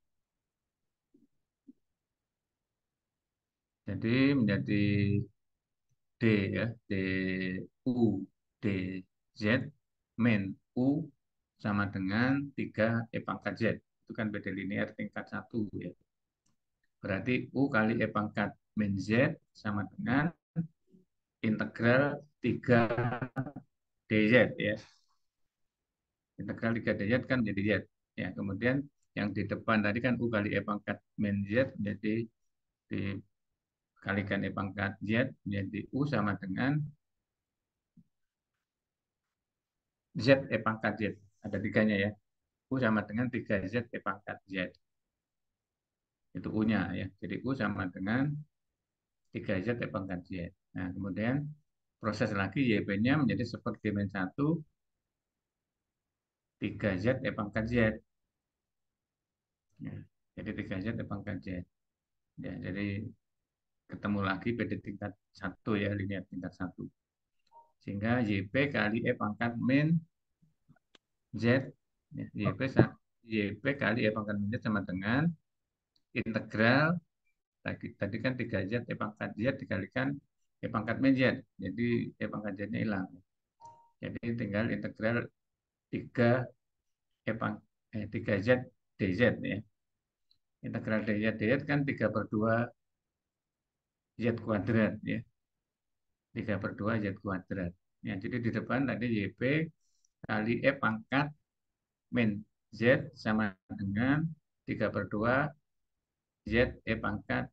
Jadi menjadi D ya, U DZ min U sama dengan 3 E pangkat Z. Itu kan beda linear tingkat 1 ya. Berarti U kali E pangkat min Z sama dengan integral 3 DZ ya. Integral 3 DZ kan menjadi Z. Ya, kemudian yang di depan tadi kan U kali E pangkat min Z menjadi dikalikan E pangkat Z menjadi U sama dengan Z E pangkat Z. Ada tiganya ya. U sama dengan 3Z E pangkat Z. Itu U-nya ya. Jadi U sama dengan 3Z E pangkat Z. Nah, kemudian proses lagi YP-nya menjadi seperti min 1 3Z E pangkat Z. Ya. Jadi 3Z E pangkat Z. Ya, jadi ketemu lagi PD tingkat 1 ya, linear tingkat 1. Sehingga YP kali E pangkat min Z, ya, YP kali E pangkat min Z sama dengan integral tadi kan 3Z E pangkat Z dikalikan E pangkat min Z. Jadi E pangkat Z-nya hilang. Jadi tinggal integral 3 3Z dz ya. Integral dz kan 3/2 Z kuadrat ya. 3/2 Z kuadrat. Ya, jadi di depan tadi YP kali E pangkat min Z sama dengan 3/2 Z E pangkat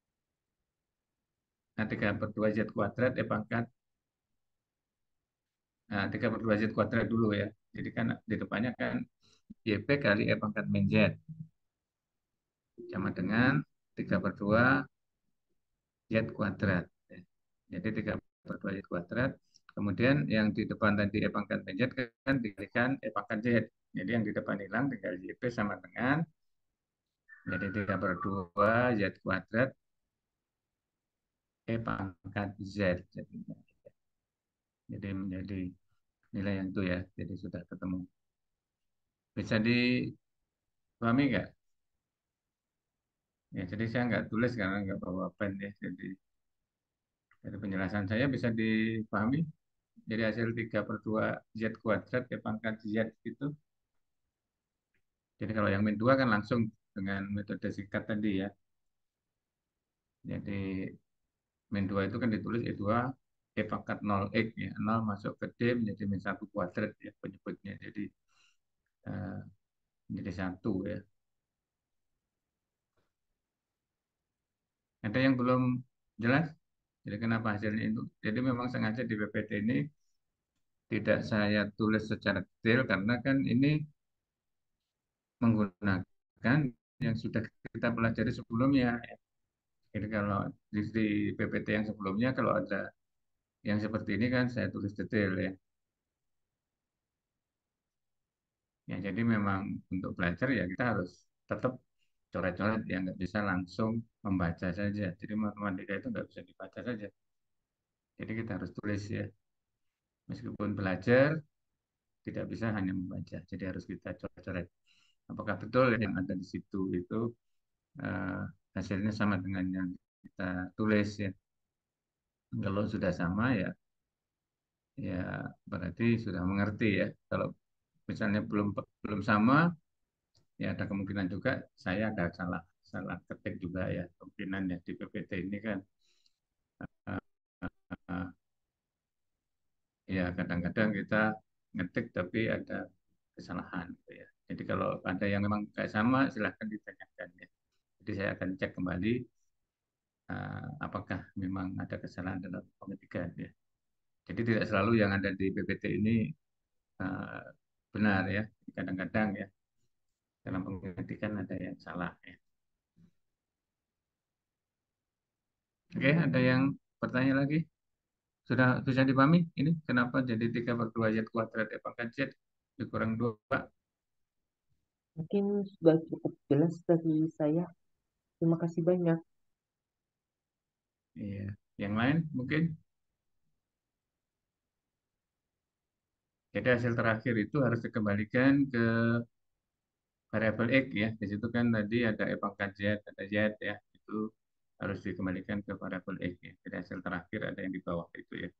3/2 Z kuadrat E pangkat 3/2 Z kuadrat dulu ya. Jadi kan di depannya kan YP kali E pangkat min Z sama dengan 3/2 Z kuadrat. Jadi 3/2 Z kuadrat. Kemudian yang di depan tadi E pangkat min Z kan dikalikan E pangkat Z. Jadi yang di depan hilang tinggal YP sama dengan jadi 3/2 Z kuadrat E pangkat Z. Jadi menjadi nilai yang itu ya. Jadi sudah ketemu. Bisa dipahami nggak? Ya, jadi saya nggak tulis karena nggak bawa pen ya. Jadi dari penjelasan saya bisa dipahami. Jadi hasil 3/2 Z kuadrat ya pangkat Z itu. Jadi kalau yang min 2 kan langsung dengan metode singkat tadi ya. Jadi min 2 itu kan ditulis E2 E pangkat 0X ya. 0 masuk ke D menjadi min 1 kuadrat ya penyebutnya. Jadi eh, menjadi 1 ya. Ada yang belum jelas? Jadi kenapa hasilnya itu? Jadi memang sengaja di PPT ini tidak saya tulis secara detail karena kan ini menggunakan yang sudah kita pelajari sebelumnya. Jadi kalau di PPT yang sebelumnya kalau ada yang seperti ini kan saya tulis detail ya. Ya jadi memang untuk belajar ya kita harus tetap coret-coret yang nggak bisa langsung membaca saja. Jadi matematika itu nggak bisa dibaca saja. Jadi kita harus tulis ya. Meskipun belajar tidak bisa hanya membaca. Jadi harus kita coret-coret. Apakah betul yang ada di situ itu eh, hasilnya sama dengan yang kita tulis ya. Kalau sudah sama ya ya berarti sudah mengerti ya. Kalau misalnya belum belum sama ya ada kemungkinan juga saya ada salah salah ketik juga ya kemungkinan ya di PPT ini kan eh, ya kadang-kadang kita ngetik tapi ada kesalahan gitu ya. Jadi kalau ada yang memang kayak sama silahkan ditanyakan ya. Jadi saya akan cek kembali apakah memang ada kesalahan dalam pengetikan ya. Jadi tidak selalu yang ada di PPT ini eh, benar ya. Kadang-kadang ya dalam pengetikan ada yang salah ya. Oke, ada yang bertanya lagi? Sudah bisa dipahami ini kenapa jadi 3 per 2 Z kuadrat E pangkat Z dikurang 2? Mungkin sudah cukup jelas dari saya. Terima kasih banyak. Iya. Yang lain mungkin? Jadi hasil terakhir itu harus dikembalikan ke variabel X ya. Di situ kan tadi ada E pangkat Z, ada Z ya. Itu harus dikembalikan ke variabel X ya. Jadi hasil terakhir ada yang di bawah itu ya.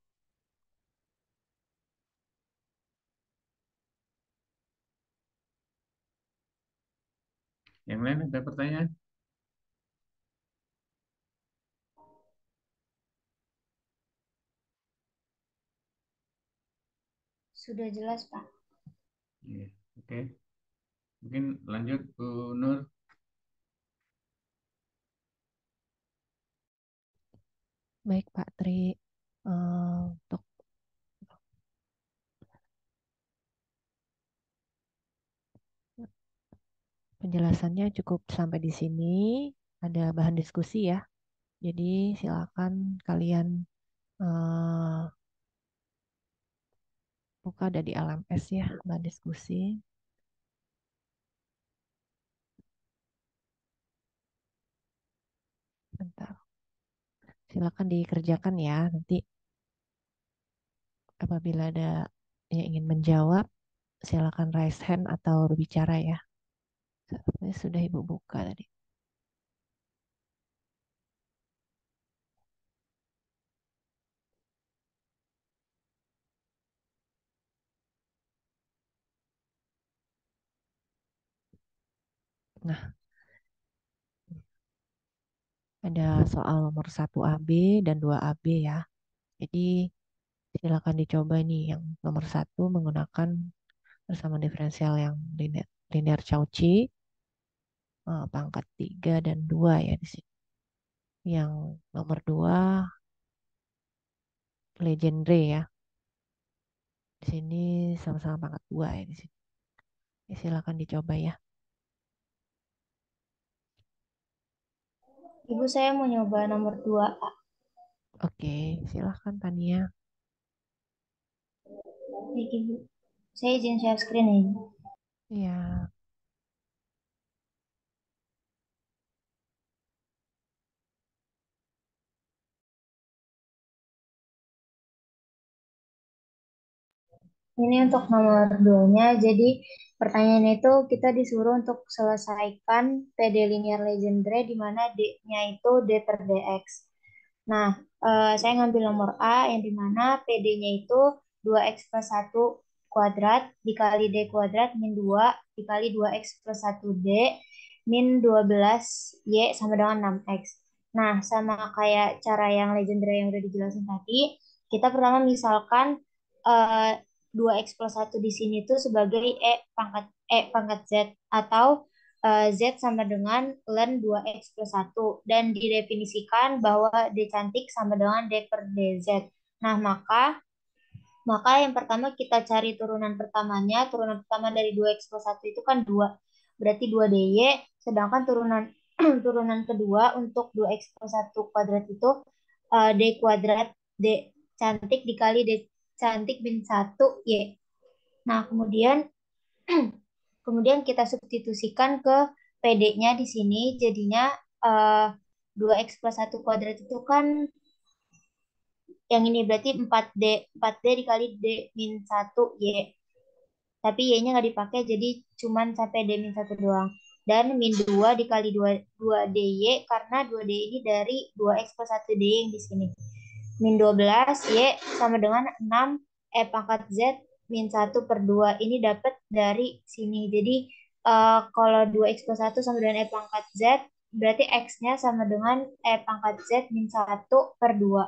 Yang lain ada pertanyaan? Sudah jelas, Pak. Iya. Oke. Mungkin lanjut Bu Nur. Baik Pak Tri, untuk penjelasannya cukup sampai di sini. Ada bahan diskusi ya. Jadi silakan kalian eh, buka ada di LMS ya, bahan diskusi. Bentar. Silakan dikerjakan ya. Nanti apabila ada yang ingin menjawab, silakan raise hand atau berbicara ya. Sudah Ibu buka tadi. Nah, ada soal nomor 1 AB dan 2 AB ya. Jadi silakan dicoba nih yang nomor 1 menggunakan bersama diferensial yang linear Cauchy, pangkat 3 dan 2 ya di sini. Yang nomor 2 Legendre ya. Di sini sama-sama pangkat 2 ya di sini. Ya, silakan dicoba ya. Ibu, saya mau nyoba nomor 2, Pak. Oke, silakan Tania. Baik, Ibu. Saya izin share screen ya, Ibu. Ya, Ini untuk nomor 2-nya. Jadi pertanyaan itu kita disuruh untuk selesaikan PD linear Legendre di mana D-nya itu D per DX. Nah, saya ngambil nomor A yang di mana PD-nya itu 2x plus 1 kuadrat dikali D kuadrat min 2 dikali 2x plus 1D min 12Y sama dengan 6x. Nah, sama kayak cara yang Legendre yang udah dijelasin tadi, kita pertama misalkan eh, 2x plus 1 di sini tuh sebagai E pangkat Z atau Z sama dengan ln 2x plus 1 dan didefinisikan bahwa D cantik sama dengan D per DZ. Nah, maka yang pertama kita cari turunan pertamanya. Turunan pertama dari 2x plus 1 itu kan 2. Berarti 2DY. Sedangkan turunan turunan kedua untuk 2x plus 1 kuadrat itu D kuadrat D cantik dikali D cantik min 1 Y. Nah, kemudian kita substitusikan ke PD-nya di sini. Jadinya 2x plus 1 kuadrat itu kan yang ini berarti 4D dikali D min 1 Y. Tapi Y-nya nggak dipakai, jadi cuman sampai D min 1 doang. Dan min 2 dikali 2DY, karena 2D ini dari 2X plus 1D yang di sini. Min 12, Y sama dengan 6 E pangkat Z min 1 per 2. Ini dapat dari sini. Jadi kalau 2X plus 1 sama dengan E pangkat Z, berarti X-nya sama dengan E pangkat Z min 1/2.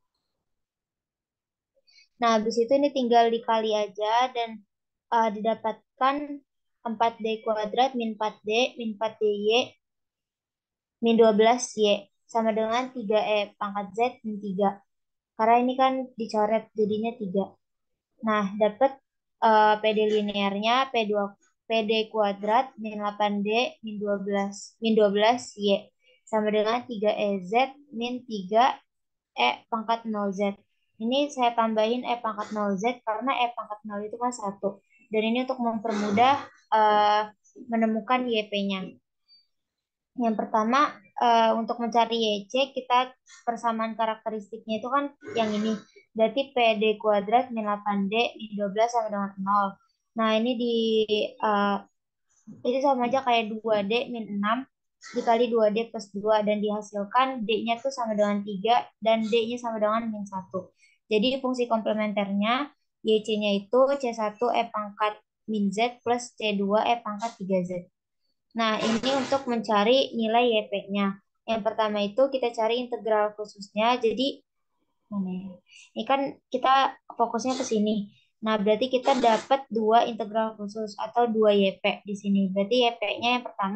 Nah, habis itu ini tinggal dikali aja dan didapatkan 4D kuadrat min 4D min 4DY min 12Y sama dengan 3E pangkat Z min 3. Karena ini kan dicoret jadinya 3. Nah, dapat PD linearnya PD kuadrat min 8D min 12Y sama dengan 3EZ min 3E pangkat 0Z. Ini saya tambahin E pangkat 0Z karena E pangkat 0 itu kan 1. Dan ini untuk mempermudah menemukan YP-nya. Yang pertama, untuk mencari YC, kita persamaan karakteristiknya itu kan yang ini. Berarti PD kuadrat min 8D min 12 sama dengan 0. Nah, ini itu sama aja kayak 2D min 6 dikali 2D plus 2. Dan dihasilkan D-nya tuh sama dengan 3 dan D-nya sama dengan min 1. Jadi fungsi komplementernya, YC-nya itu C1 E pangkat min Z plus C2 E pangkat 3Z. Nah, ini untuk mencari nilai YP-nya. Yang pertama itu kita cari integral khususnya. Jadi, mana ya? Ini kan kita fokusnya ke sini. Nah, berarti kita dapat dua integral khusus atau dua YP di sini. Berarti YP-nya yang pertama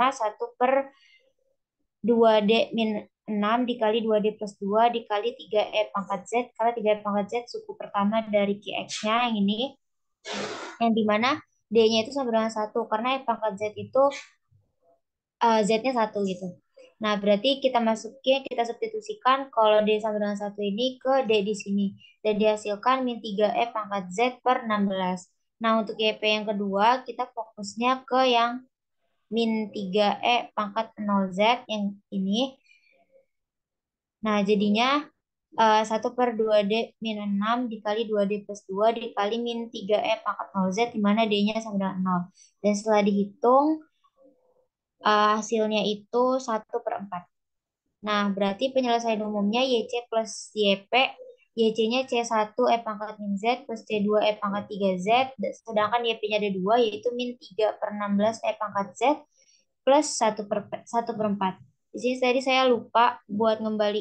1/2D min 6 dikali 2D plus 2 dikali 3E pangkat Z. Karena 3E pangkat Z suku pertama dari QX-nya yang ini. Yang dimana D-nya itu sama dengan 1. Karena E pangkat Z itu Z-nya 1 gitu. Nah, berarti kita substitusikan kalau D sama dengan 1 ini ke D di sini. Dan dihasilkan min 3E pangkat Z per 16. Nah, untuk YP yang kedua, kita fokusnya ke yang min 3E pangkat 0Z yang ini. Nah, jadinya 1/2D min 6 dikali 2D plus 2 dikali min 3E pangkat 0Z, di mana D-nya sama dengan 0. Dan setelah dihitung, hasilnya itu 1/4. Nah, berarti penyelesaian umumnya YC plus YP, YC-nya C1 E pangkat min Z plus C2 E pangkat 3Z, sedangkan YP-nya ada 2, yaitu min 3/16 E pangkat Z plus 1/4. Di sini tadi saya lupa buat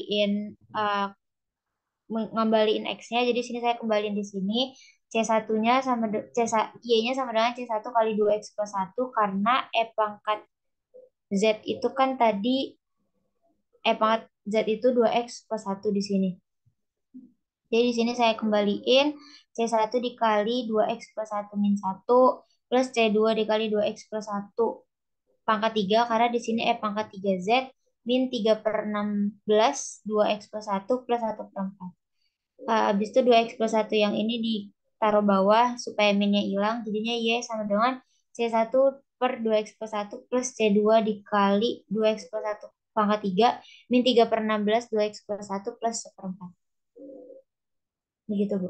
ngembaliin X-nya, jadi sini saya kembaliin di sini. C1-nya Y-nya sama dengan C1 kali 2X plus 1 karena E pangkat Z itu kan tadi pangkat Z itu 2X plus 1 di sini. Jadi di sini saya kembaliin C1 dikali 2X plus 1 min 1 plus C2 dikali 2X plus 1 pangkat 3 karena di sini pangkat 3Z min 3/16 2X plus 1 plus 1/4. Habis itu 2X plus 1 yang ini ditaruh bawah supaya minnya hilang. Jadinya Y sama dengan C1 per 2X plus 1 plus C2 dikali 2X plus 1 pangkat 3 min 3/16 2X plus 1 plus 1/4. Begitu, Bu.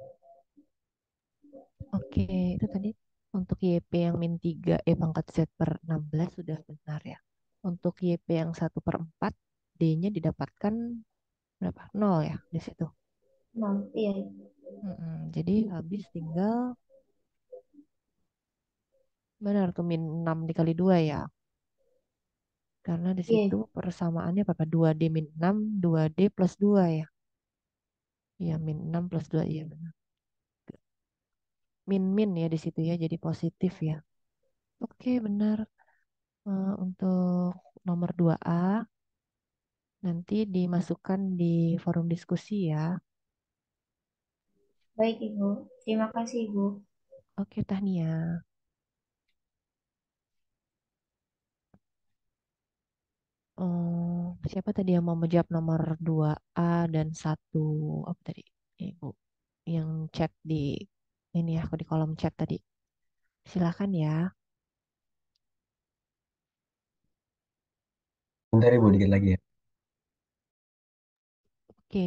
Oke, itu tadi untuk YP yang min 3 E pangkat Z per 16 sudah benar ya. Untuk YP yang 1/4, D-nya didapatkan berapa? 0 ya di situ. Nah, iya. Jadi habis tinggal benar tuh min 6 dikali 2 ya. Karena di Iya, situ persamaannya berapa? 2D min 6, 2D plus 2 ya. Iya, min 6 plus 2, iya benar. Min-min ya di situ ya, jadi positif ya. Oke, benar. Untuk nomor 2A nanti dimasukkan di forum diskusi ya. baik Ibu. Terima kasih Ibu. Oke, Tania. Siapa tadi yang mau menjawab nomor 2A dan satu apa tadi? Ibu yang chat di ini ya, aku di kolom chat tadi. Silakan ya. Bentar Ibu, dikit lagi ya. Oke.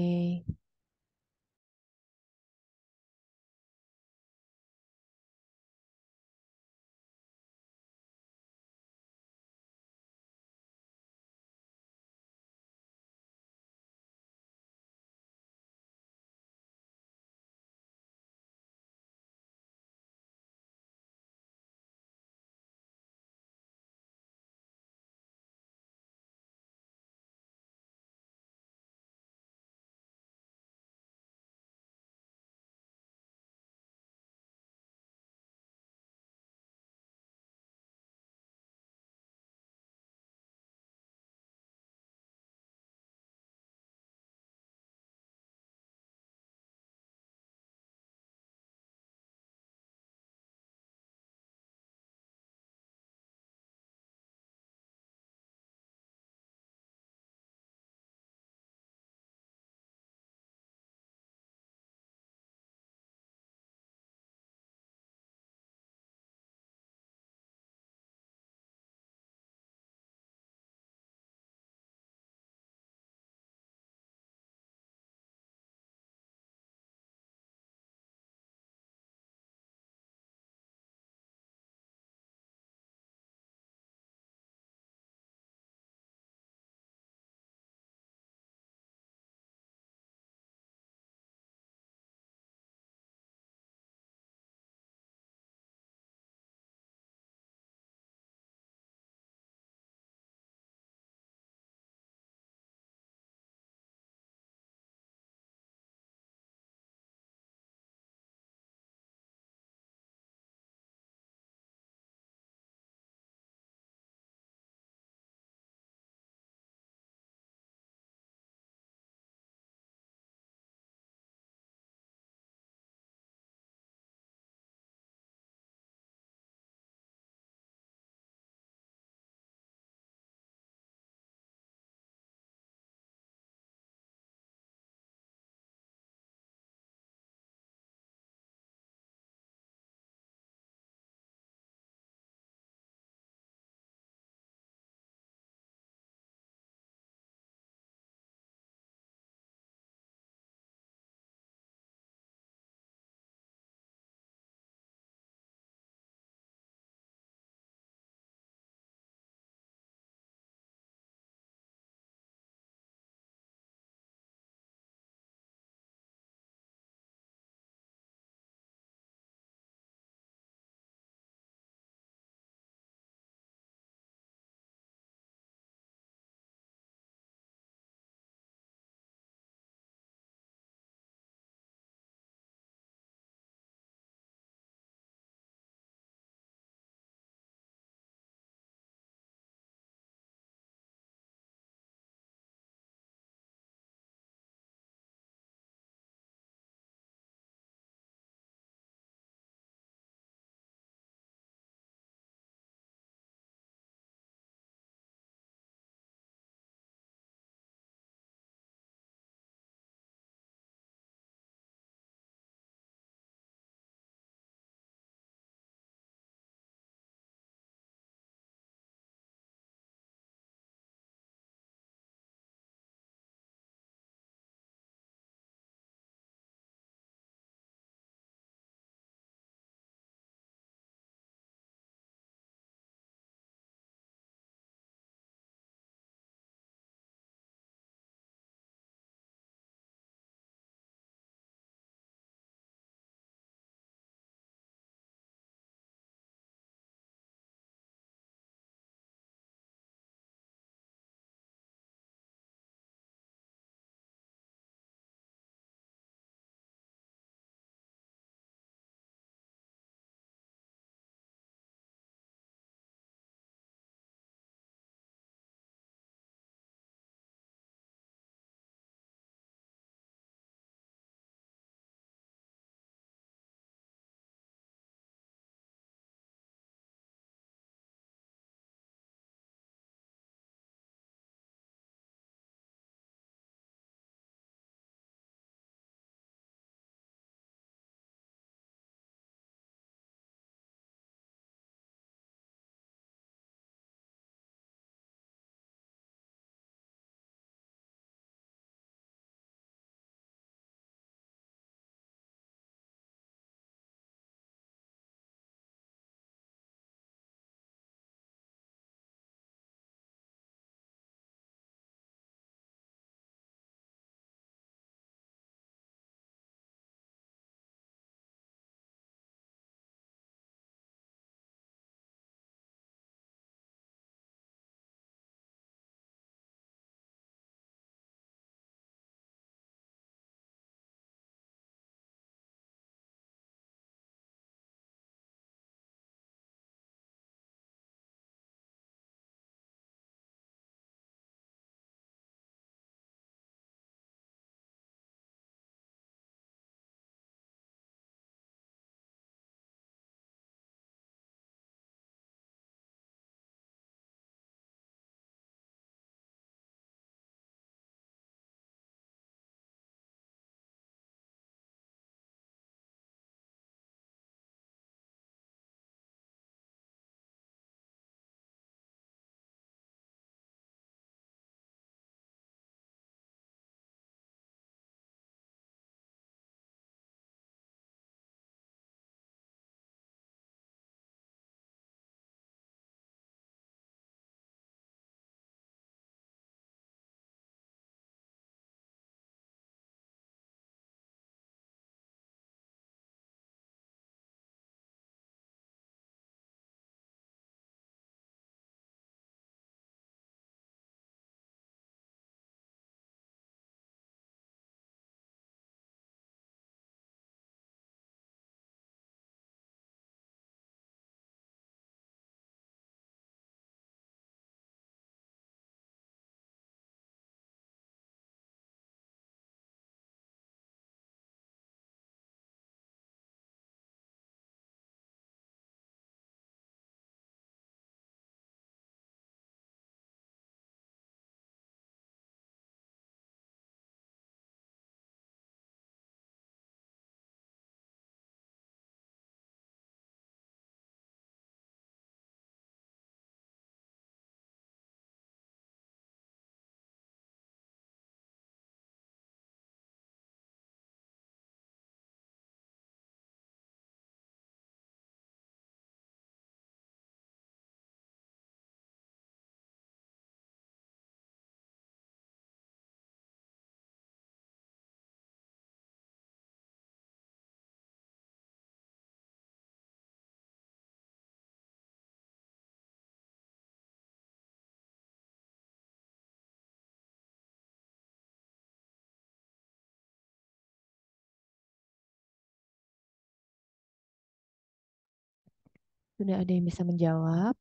Sudah ada yang bisa menjawab?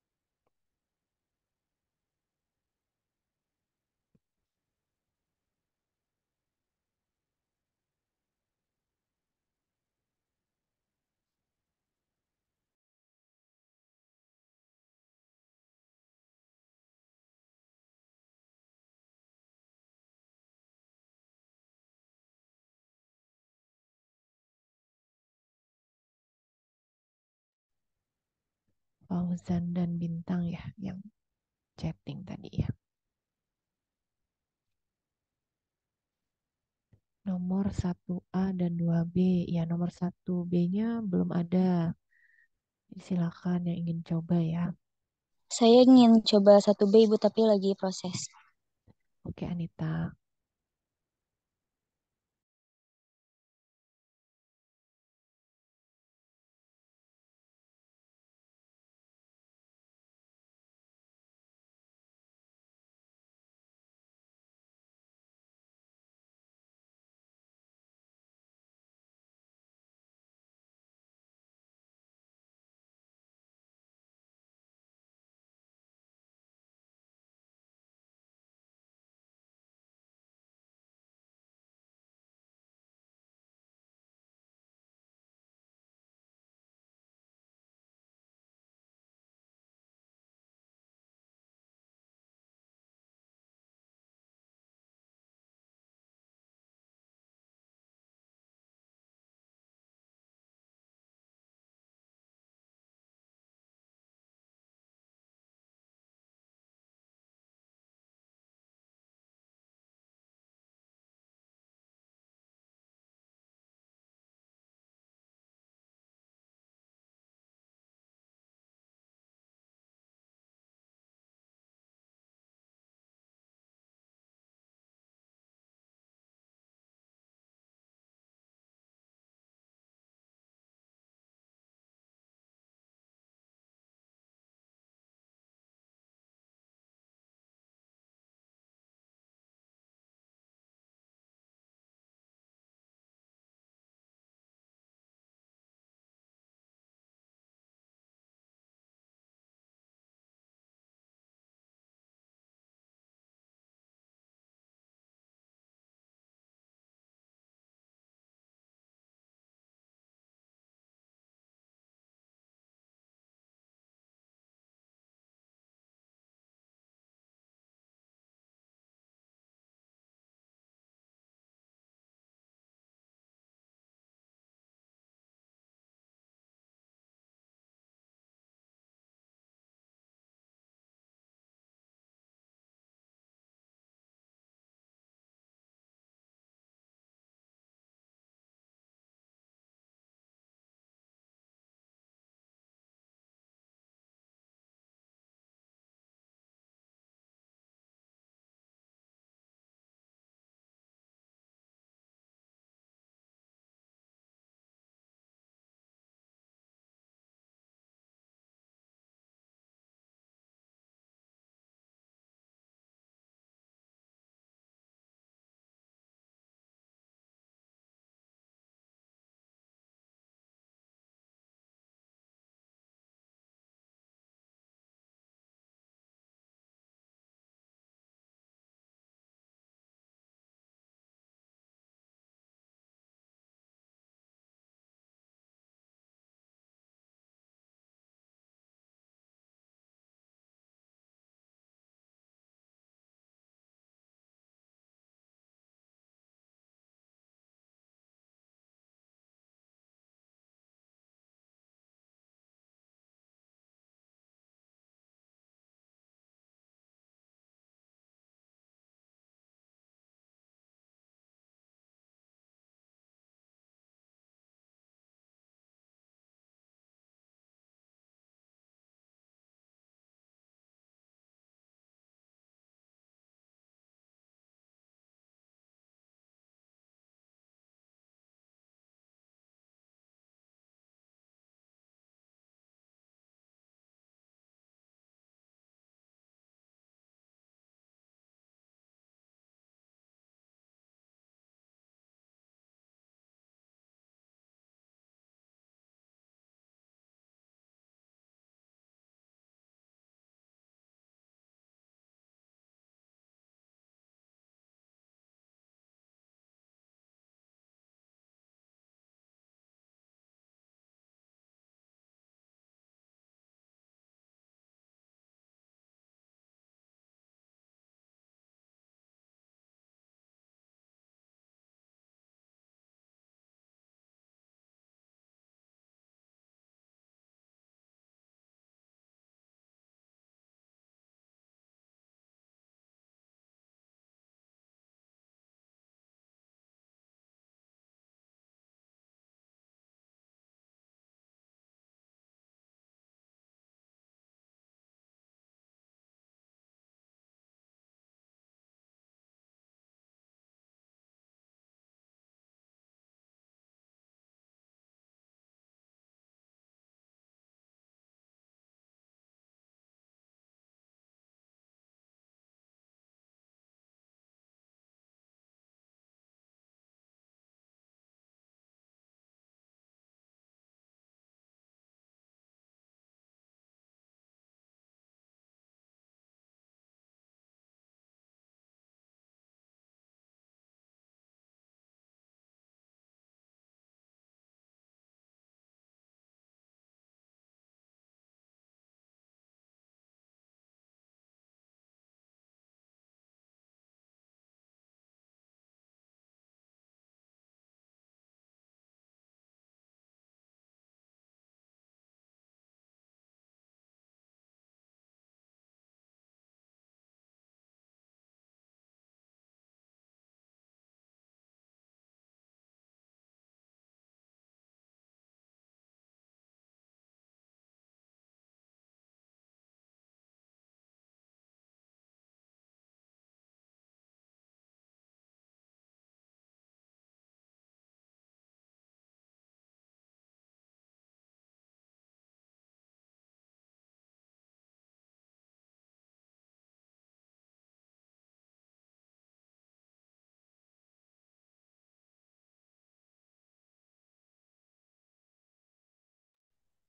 Fauzan dan Bintang ya yang chatting tadi ya. Nomor 1A dan 2B. Ya, nomor 1B-nya belum ada. Silakan yang ingin coba ya. Saya ingin coba 1B, Ibu, tapi lagi proses. Oke, Anita.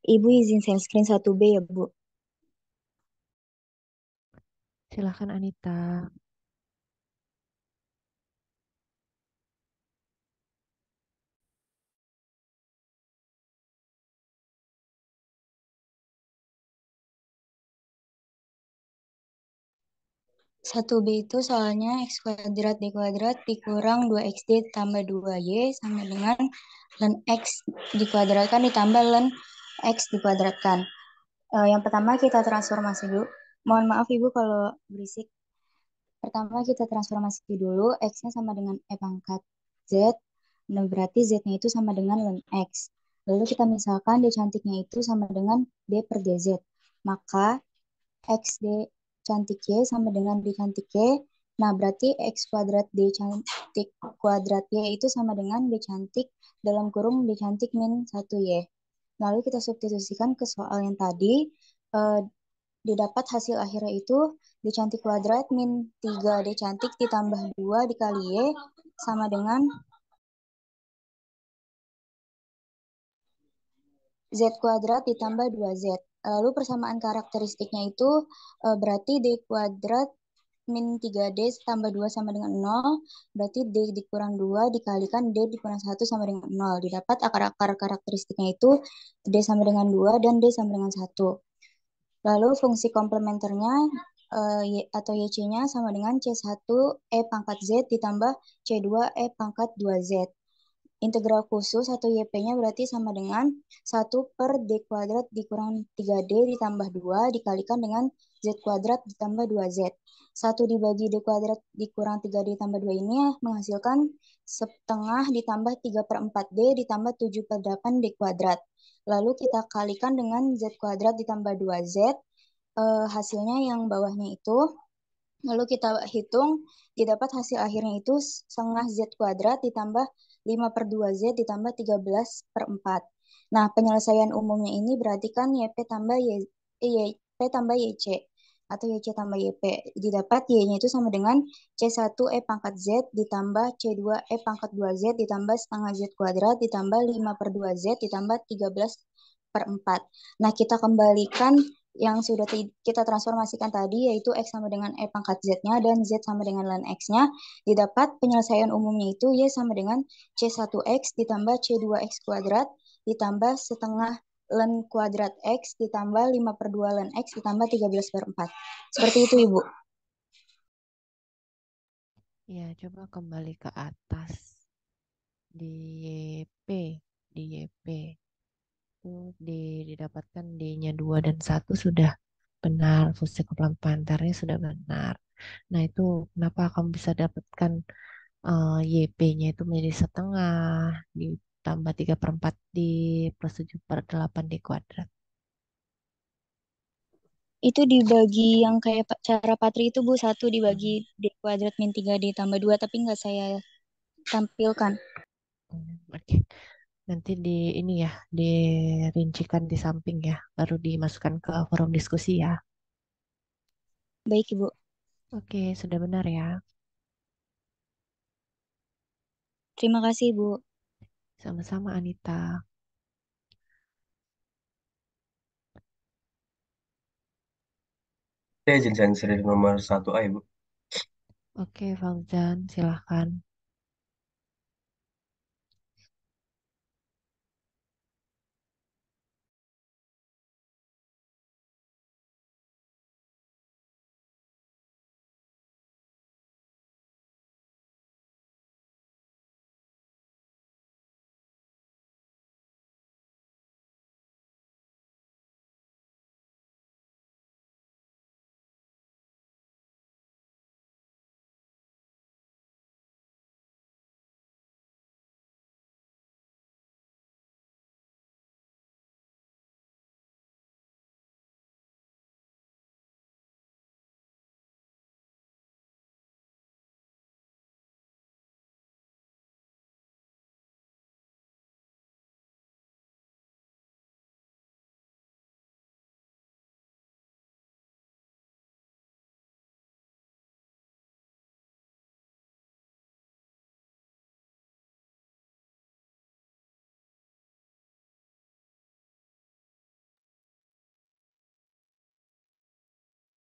Ibu izin share screen 1B ya, Bu. Silahkan Anita. Satu B itu soalnya X kuadrat D kuadrat dikurang 2XD tambah 2Y sama dengan ln X dikuadratkan ditambah ln X dikuadratkan. Yang pertama kita transformasi dulu. Mohon maaf Ibu kalau berisik. Pertama kita transformasi dulu, X-nya sama dengan E pangkat Z. Nah, berarti Z-nya itu sama dengan ln X. Lalu kita misalkan D cantiknya itu sama dengan D per DZ. Maka XD cantik Y sama dengan D cantik Y. Nah, berarti X kuadrat D cantik kuadrat Y itu sama dengan D cantik dalam kurung D cantik min 1Y. Lalu kita substitusikan ke soal yang tadi. Eh, Didapat hasil akhirnya itu D cantik kuadrat min 3D cantik ditambah 2 dikali Y sama dengan Z kuadrat ditambah 2Z. Lalu persamaan karakteristiknya itu berarti D kuadrat min 3D tambah 2 sama dengan 0. Berarti D dikurang 2 dikalikan D dikurang 1 sama dengan 0. Didapat akar-akar karakteristiknya itu D sama dengan 2 dan D sama dengan 1. Lalu fungsi komplementernya atau YC-nya sama dengan C1 E pangkat Z ditambah C2 E pangkat 2Z. Integral khusus atau YP-nya berarti sama dengan 1 per D kuadrat dikurang 3D ditambah 2 dikalikan dengan Z kuadrat ditambah 2Z. 1 dibagi D kuadrat dikurang 3D ditambah 2 ini menghasilkan setengah ditambah 3 per 4D ditambah 7 per 8 D kuadrat. Lalu kita kalikan dengan Z kuadrat ditambah 2Z. Hasilnya yang bawahnya itu. Lalu kita hitung, didapat hasil akhirnya itu setengah Z kuadrat ditambah 5 per 2Z ditambah 13 per 4. Nah, penyelesaian umumnya ini berarti kan YP tambah YP tambah YC atau YC tambah YP. Didapat Y-nya itu sama dengan C1 E pangkat Z ditambah C2 E pangkat 2Z ditambah setengah Z kuadrat ditambah 5 per 2Z ditambah 13 per 4. Nah, kita kembalikan yang sudah kita transformasikan tadi, yaitu X sama dengan E pangkat Z-nya dan Z sama dengan ln X-nya, didapat penyelesaian umumnya itu Y sama dengan C1X ditambah C2X kuadrat ditambah setengah ln kuadrat X ditambah 5 per 2 ln X ditambah 13 per 4. Seperti itu, Ibu. Ya, coba kembali ke atas. Di YP, di YP. Itu didapatkan D-nya 2 dan 1 sudah benar. Fungsi komplementernya sudah benar. Nah, itu kenapa kamu bisa dapatkan YP-nya itu menjadi setengah ditambah 3 per 4 di plus 7 per 8 di kuadrat. Itu dibagi yang kayak cara Patri itu, Bu, 1 dibagi D kuadrat min 3D tambah 2, tapi nggak saya tampilkan. Oke. Nanti di ini ya, dirincikan di samping ya, baru dimasukkan ke forum diskusi ya. Baik, Ibu. Oke, sudah benar ya. Terima kasih, Ibu. Sama-sama Anita. Saya izin seri nomor 1A, Ibu. Oke, Fauzan, silahkan.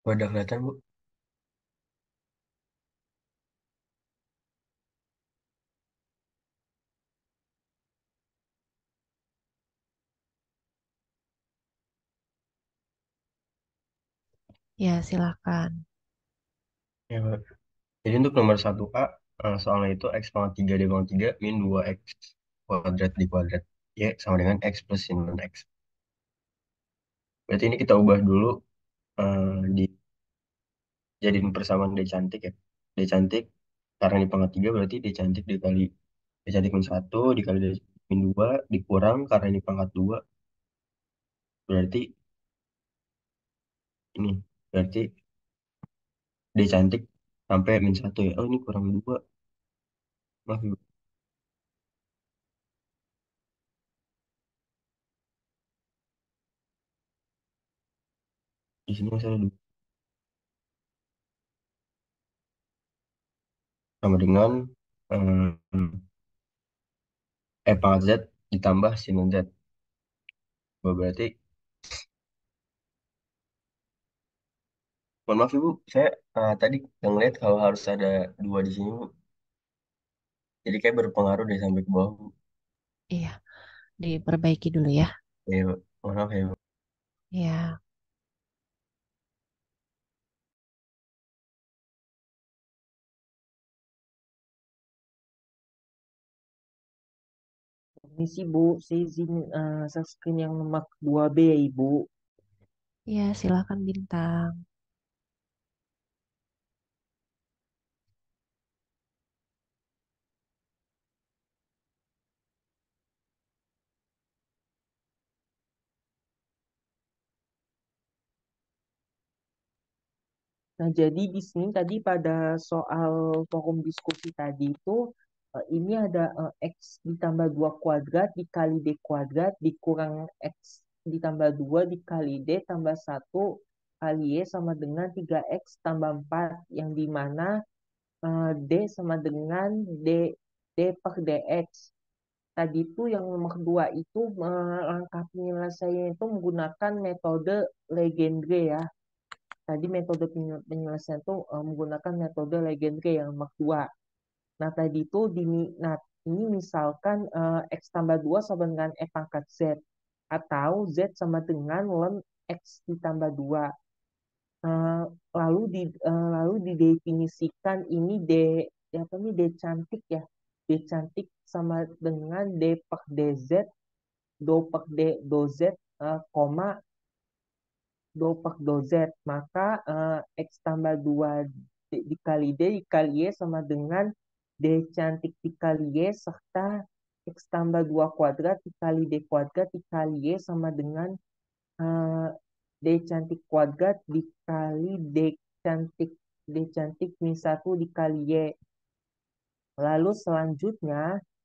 Udah kelihatan, Bu? Ya, silakan. Ya, Pak. Jadi untuk nomor 1A, soalnya itu X pangkat 3 D pangkat 3 min 2X kuadrat di kuadrat. Y sama dengan X plus sin X. Berarti ini kita ubah dulu, dijadiin persamaan D cantik ya. D cantik, karena ini pangkat 3 berarti D cantik dikali D cantik min 1 dikali D cantik min 2 dikurang karena ini pangkat 2 berarti ini. Berarti D cantik sampai min 1 ya. Oh ini kurang 2. Maaf Ibu. Di sini masih ada 2. Sama dengan pangkat Z ditambah sin Z. Berarti, mohon maaf Ibu, saya tadi nggak ngeliat kalau harus ada 2 di sini Bu. Jadi kayak berpengaruh deh sampai ke bawah Bu. Iya, diperbaiki dulu ya. Ya, Bu. Mohon maaf ya Bu. Ya, Permisi Bu, saya izin subscreen yang nomor 2B ya Ibu. ya silakan Bintang. Nah, jadi di sini tadi pada soal forum diskusi tadi itu ini ada X ditambah 2 kuadrat dikali D kuadrat dikurang X ditambah 2 dikali D tambah 1 kali Y sama dengan 3X tambah 4 yang dimana D sama dengan D per DX. Tadi itu yang nomor 2 itu melengkapi penyelesaian itu menggunakan metode Legendre ya. Tadi metode penyelesaian itu menggunakan metode Legendre yang nomor 2. Nah, tadi itu nah, ini misalkan X tambah 2 sama dengan E pangkat Z. Atau Z sama dengan ln X ditambah 2. Eh, lalu didefinisikan ini apa nih D cantik ya. D cantik sama dengan D per DZ, do per D do Z, koma do per do Z. Maka X tambah 2 dikali D dikali Y sama dengan D cantik dikali Y serta X tambah 2 kuadrat dikali D kuadrat dikali Y sama dengan eh, D cantik kuadrat dikali D cantik min 1 dikali Y. Lalu selanjutnya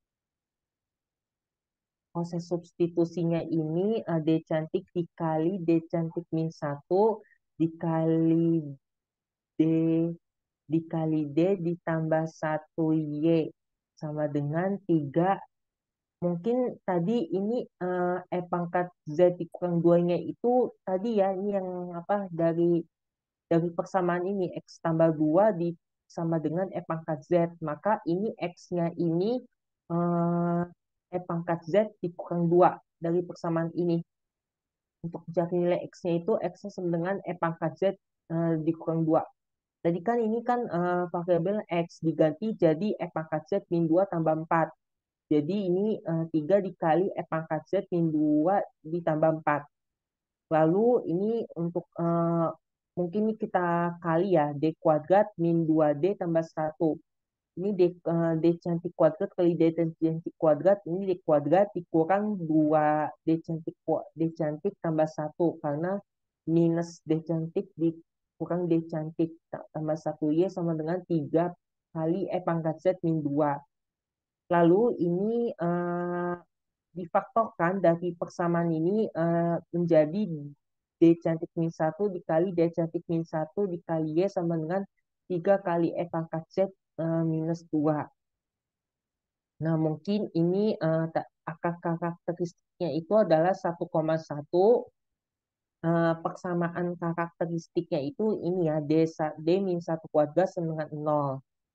proses substitusinya ini D cantik dikali D cantik min 1 dikali D D ditambah 1 Y sama dengan 3. Mungkin tadi ini pangkat Z dikurang 2-nya itu tadi ya ini yang apa dari persamaan ini X tambah 2 sama dengan pangkat Z. Maka ini X-nya ini pangkat Z dikurang 2 dari persamaan ini. Untuk mencari nilai X-nya itu X-nya sama dengan pangkat Z dikurang 2. Tadi kan ini kan variabel X diganti jadi pangkat Z min 2 tambah 4. Jadi ini 3 dikali pangkat Z min 2 ditambah 4. Lalu ini untuk mungkin ini kita kali ya D kuadrat min 2D tambah 1. Ini D cantik kuadrat kali D cantik kuadrat. Ini D kuadrat dikurang 2 D cantik tambah 1. Karena minus D cantik dikurang D cantik tambah 1Y sama dengan 3 kali pangkat Z min 2. Lalu ini difaktorkan dari persamaan ini menjadi D cantik min 1 dikali D cantik min 1 dikali Y sama dengan 3 kali pangkat Z minus 2. Nah, mungkin ini akar karakteristiknya itu adalah 1,1 persamaan karakteristiknya itu ini ya, D-1 kuadrat sama dengan 0.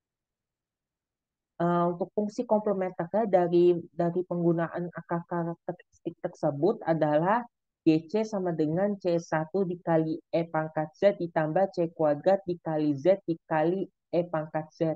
Untuk fungsi komplementernya dari penggunaan akar karakteristik tersebut adalah GC sama dengan C1 dikali E pangkat Z ditambah C kuadrat dikali Z dikali E pangkat Z.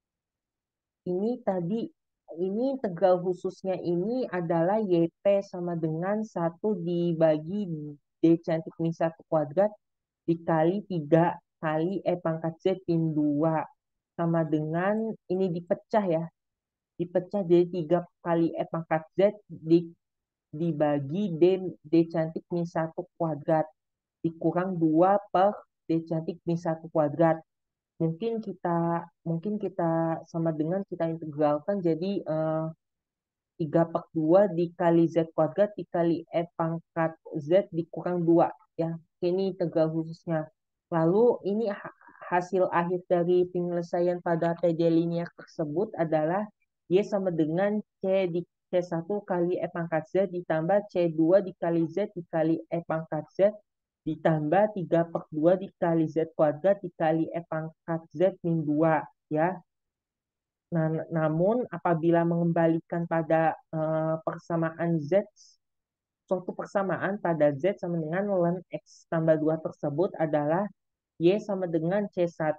Ini integral khususnya ini adalah YT sama dengan 1 dibagi D cantik min 1 kuadrat dikali 3 kali E pangkat Z min 2 sama dengan ini dipecah ya. Dipecah jadi 3 kali E pangkat Z dibagi D cantik min 1 kuadrat dikurang 2 per D cantik min 1 kuadrat. Mungkin kita sama dengan kita integralkan jadi 3 per 2 dikali Z kuadrat dikali E pangkat Z dikurang 2 ya. Ini integral khususnya. Lalu ini hasil akhir dari penyelesaian pada TD linear tersebut adalah Y sama dengan C1 kali E pangkat Z ditambah C2 dikali Z dikali E pangkat Z ditambah 3 per 2 dikali Z kuadrat dikali E pangkat Z min 2 ya. Nah, namun apabila mengembalikan pada persamaan Z, suatu persamaan pada Z sama dengan ln X tambah 2 tersebut adalah Y sama dengan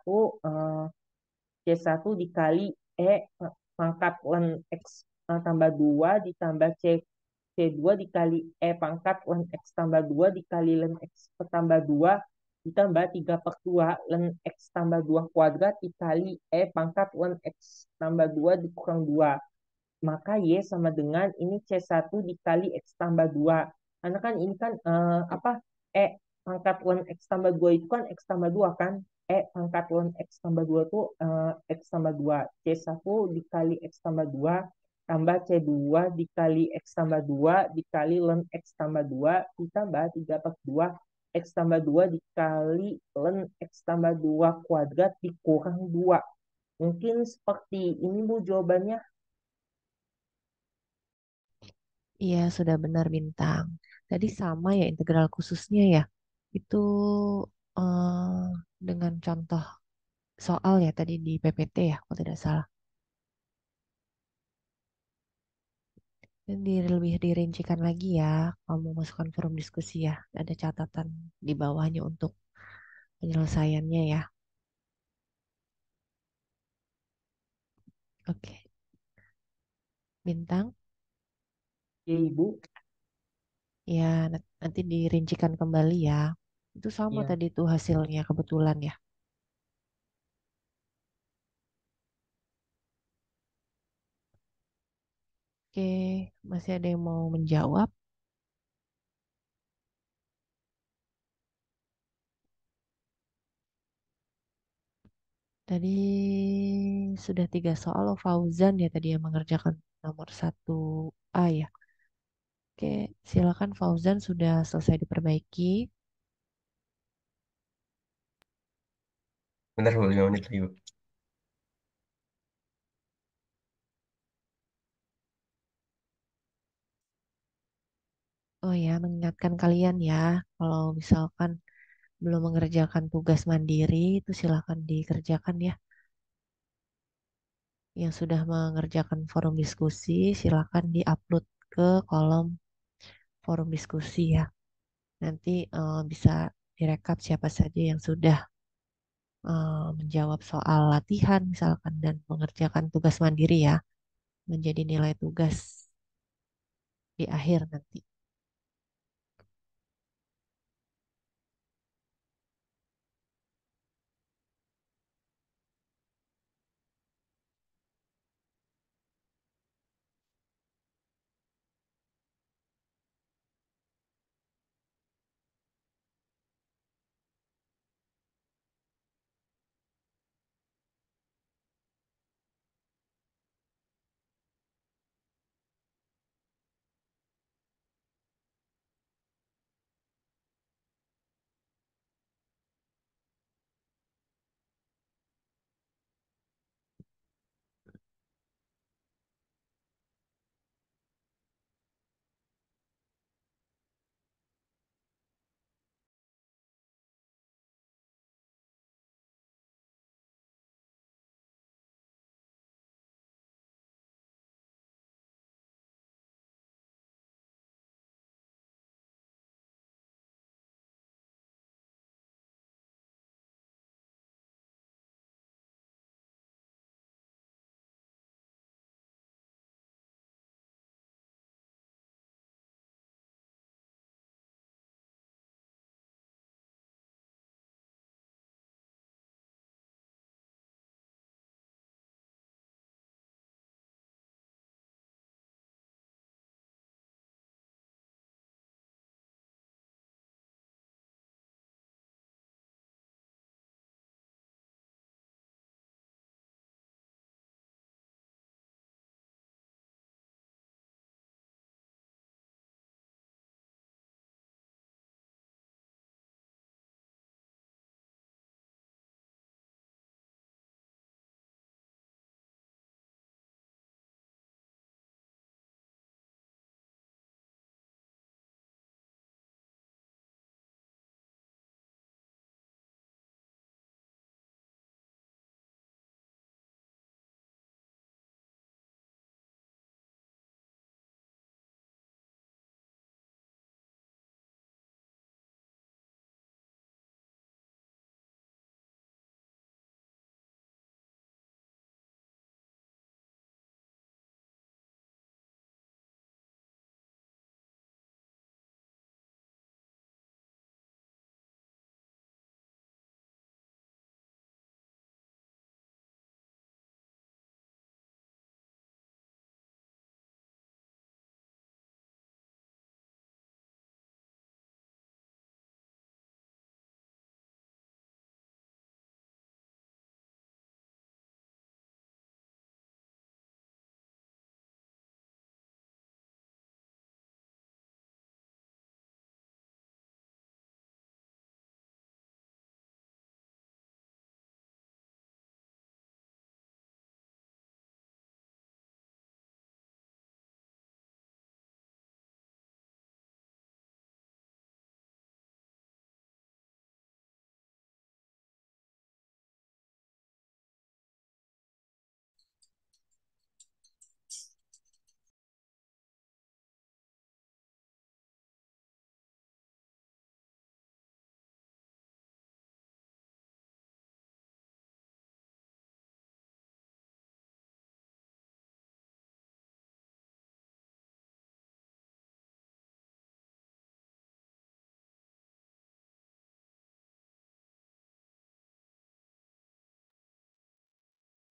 C1 dikali E pangkat ln X tambah 2 ditambah C2 dikali E pangkat ln X tambah 2 dikali ln X tambah 2 ditambah 3 per 2 ln X tambah 2 kuadrat dikali E pangkat ln X tambah 2 dikurang 2. Maka Y sama dengan ini C1 dikali X tambah 2. Karena kan ini kan E pangkat ln X tambah 2 itu kan X tambah 2 kan. E pangkat ln X tambah 2 itu X tambah 2. C1 dikali X tambah 2 tambah C2 dikali X tambah 2 dikali ln X tambah 2 ditambah 3 per 2 X tambah 2 dikali ln X tambah 2 kuadrat dikurang 2. Mungkin seperti ini Bu jawabannya. Iya, sudah benar Bintang. Tadi sama ya integral khususnya ya. Itu dengan contoh soal ya tadi di PPT ya, kalau tidak salah. Dan lebih dirincikan lagi ya, kamu masukkan forum diskusi ya. Ada catatan di bawahnya untuk penyelesaiannya ya. Oke, Bintang. Ya Ibu. Ya, nanti dirincikan kembali ya. Itu sama Ya. tadi tuh hasilnya kebetulan ya. Oke, masih ada yang mau menjawab? Tadi sudah 3 soal loh Fauzan ya tadi yang mengerjakan nomor 1A ya. Oke, silakan Fauzan sudah selesai diperbaiki. Bentar Bu, 5 menit lagi Bu. Oh ya, mengingatkan kalian ya, kalau misalkan belum mengerjakan tugas mandiri itu silakan dikerjakan ya. Yang sudah mengerjakan forum diskusi silakan diupload ke kolom forum diskusi ya. Nanti bisa direkap siapa saja yang sudah menjawab soal latihan misalkan dan mengerjakan tugas mandiri ya, menjadi nilai tugas di akhir nanti.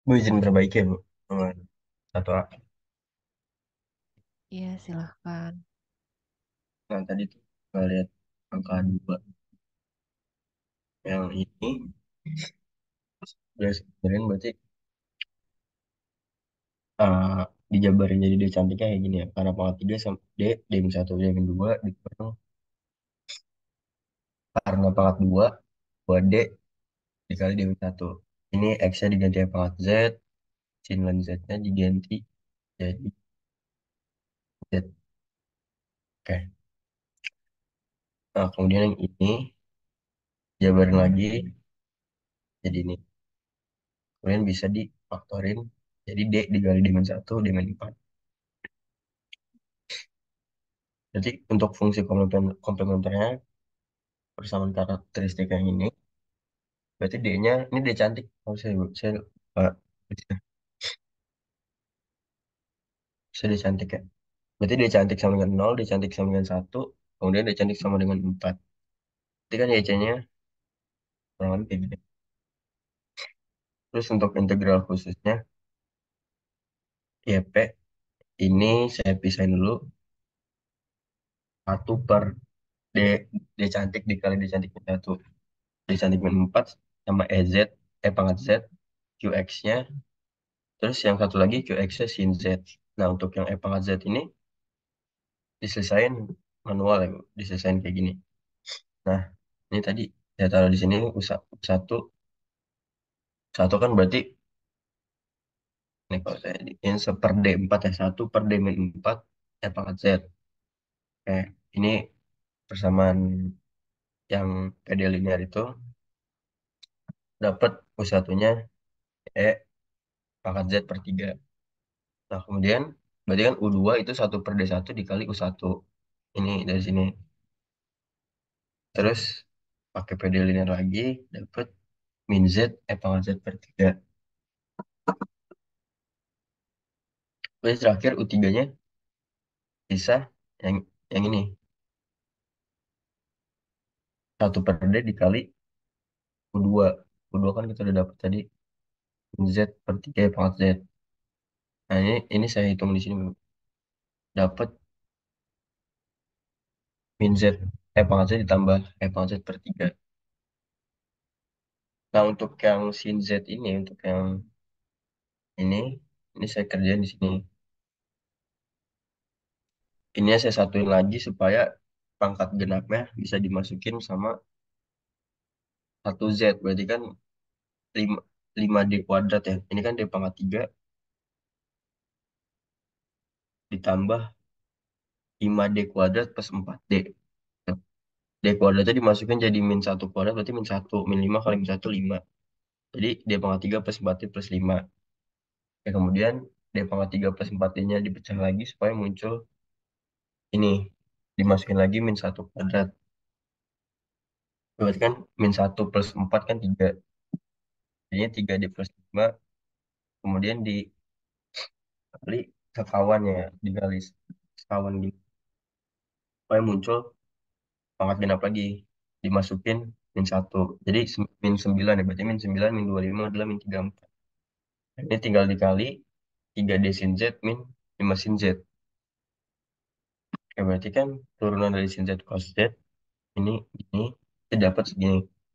Bu izin perbaiki ya Bu. Nomor 1A. Iya, silahkan. Nah tadi tuh kita lihat angka 2 yang ini udah sebenarnya berarti eh, dijabarin jadi D cantiknya kayak gini ya. Karena pangkat 3 sama D, D-1, D-2 dikurang karena pangkat 2, 2D dikali D-1. Ini X-nya diganti dengan pangkat Z, sin dan Z-nya diganti jadi Z. Oke. Nah, kemudian yang ini jabarin lagi jadi ini. Kemudian bisa difaktorin jadi D dikali D-1 D-4. Jadi untuk fungsi komplementernya persamaan karakteristik yang ini, berarti D-nya, ini D cantik. Oh, saya lupa. Bisa D cantik ya. Berarti D cantik sama dengan 0, D cantik sama dengan 1, kemudian D cantik sama dengan 4. Berarti kan YC-nya kurang lebih kayak gini. Terus untuk integral khususnya, YP ini saya pisahin dulu. 1 per D, D cantik dikali D cantik min 1. D cantik min 4 sama EZ, pangkat Z, QX-nya. Terus yang satu lagi QX-nya sin Z. Nah, untuk yang pangkat Z ini diselesain manual ya, Bu. Diselesain kayak gini. Nah, ini tadi saya taruh di sini satu satu kan berarti ini kalau saya ini seper D4 ya 1 per D-4 pangkat Z. Oke, ini persamaan yang PD linear itu dapat U1-nya E pangkat Z per 3. Nah, kemudian berarti kan U2 itu 1 per D1 dikali U1. Ini dari sini. Terus pakai PD linear lagi dapat min Z pangkat Z per 3. Terus terakhir U3-nya bisa yang ini 1 per D dikali U2. U2 kan kita udah dapat tadi min Z per 3 pangkat Z. Nah, ini saya hitung di sini Bu. Dapat min Z pangkat Z ditambah pangkat Z per 3. Nah, untuk yang sin Z ini, untuk yang ini, ini saya kerjain di sini. Ini saya satuin lagi supaya pangkat genapnya bisa dimasukin sama 1Z. Berarti kan 5, 5D kuadrat ya. Ini kan D pangkat 3 ditambah 5D kuadrat plus 4D. D kuadratnya dimasukin jadi min 1 kuadrat, berarti min 1. Min 5 kali min 1, 5. Jadi D pangkat 3 plus 4D plus 5. Ya, kemudian D pangkat 3 plus 4D-nya dipecah lagi supaya muncul ini. Dimasukin lagi min 1 kuadrat. Berarti kan min 1 plus 4 kan 3. Jadinya 3D plus 5. Kemudian dikali sekawannya ya. Dikali sekawan gini. Supaya muncul pangkat genap lagi. Dimasukin min 1. Jadi min 9 ya. Berarti min 9 min 25 adalah min 34. Ini tinggal dikali 3D sin Z min 5 sin Z. Ya, berarti kan turunan dari sin Z cos Z ini kita dapat segini.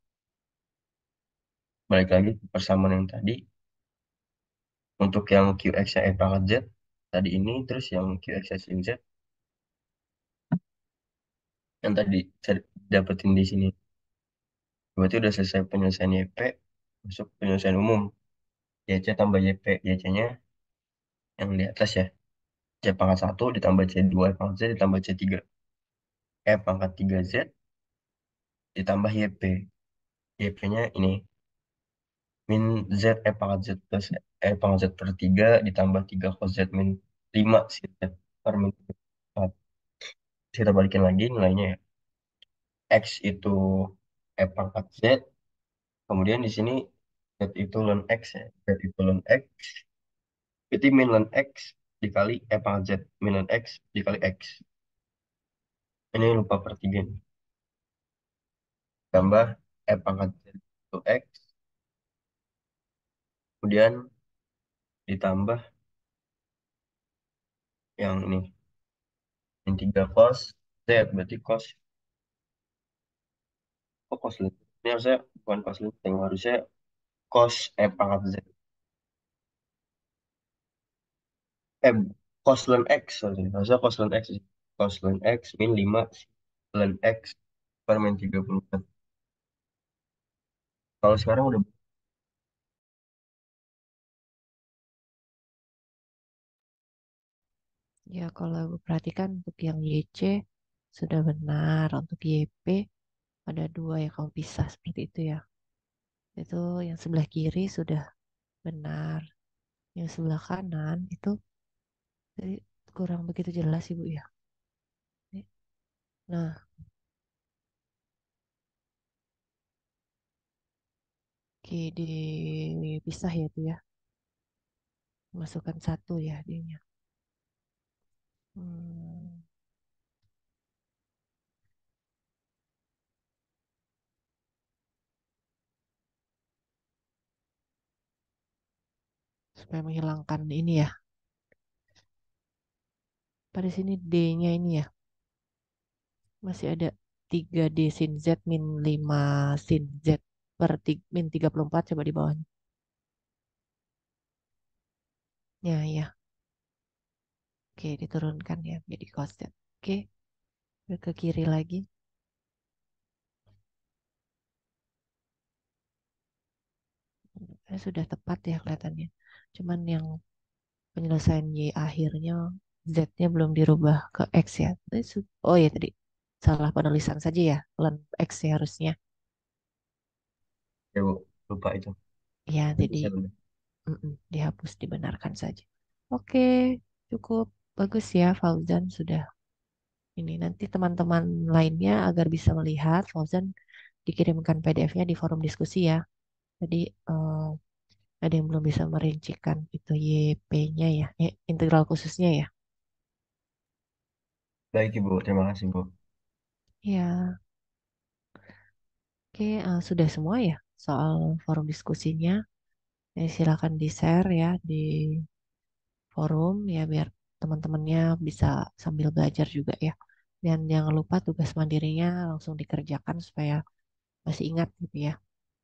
Balik lagi ke persamaan yang tadi. Untuk yang QX-nya pangkat Z tadi ini, terus yang QX-nya sin Z yang tadi saya dapetin di sini. Berarti udah selesai penyelesaian YP, masuk penyelesaian umum. YC tambah YP. YC-nya yang di atas ya. C pangkat 1 ditambah C2 pangkat Z ditambah C3. Pangkat 3Z ditambah YP. YP-nya ini min Z pangkat Z plus pangkat Z per 3 ditambah 3 cos Z min 5 sin Z per min 4. Kita balikin lagi nilainya ya. X itu pangkat Z. Kemudian di sini Z itu ln X ya. Z itu ln X. Berarti min ln X dikali pangkat Z. Min ln X dikali X. Ini lupa per 3 nih. Tambah pangkat Z itu X. Kemudian ditambah yang ini, yang 3 cos Z, berarti cos length. Ini harusnya bukan cos length, harusnya cos pangkat Z. Eh, cos ln X, sorry. Harusnya cos ln X sih. Cos ln X min 5 ln X per min 34. Kalau sekarang udah Ya, kalau gue perhatikan untuk yang YC sudah benar. Untuk YP ada dua yang kamu pisah seperti itu ya. Itu yang sebelah kiri sudah benar. Yang sebelah kanan itu tadi kurang begitu jelas Ibu ya. Nah, oke dipisah ya itu ya. Masukkan satu ya dianya. Hmm, supaya menghilangkan ini ya. Pada sini D-nya ini ya. Masih ada 3D sin Z min 5 sin Z per min 34 coba di bawahnya. Ya, ya. Oke, diturunkan ya jadi cos Z. Oke, ke kiri lagi. Sudah tepat ya kelihatannya. Cuman yang penyelesaian Y akhirnya Z-nya belum dirubah ke X ya. Oh ya tadi salah penulisan saja ya. Len X ya harusnya. ya, Bu. Lupa itu. Ya, Itu jadi saya bener. dihapus dibenarkan saja. Oke, cukup bagus ya Fauzan sudah ini. Nanti teman-teman lainnya agar bisa melihat Fauzan dikirimkan PDF-nya di forum diskusi ya. Jadi ada yang belum bisa merincikan itu YP-nya ya, integral khususnya ya. Baik, Ibu. Terima kasih, Bu. Ya, oke, sudah semua ya soal forum diskusinya. Silakan di-share ya di forum ya biar teman-temannya bisa sambil belajar juga ya. Dan jangan lupa tugas mandirinya langsung dikerjakan supaya masih ingat gitu ya.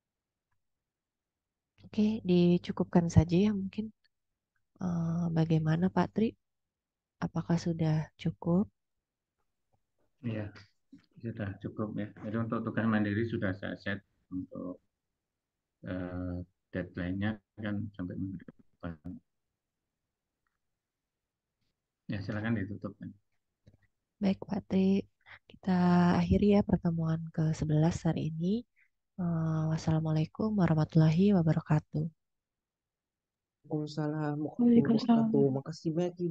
Oke, dicukupkan saja ya mungkin. Bagaimana Pak Tri? Apakah sudah cukup? Iya, sudah cukup ya. Jadi untuk tugas mandiri sudah saya set untuk eh, deadline-nya kan sampai minggu depan. Ya, silakan ditutup. Baik Pak Tri, kita akhiri ya pertemuan ke-11 hari ini. Wassalamualaikum warahmatullahi wabarakatuh. Waalaikumsalam warahmatullahi Waalaikumsalam. wabarakatuh. Makasih banyak, Ibu.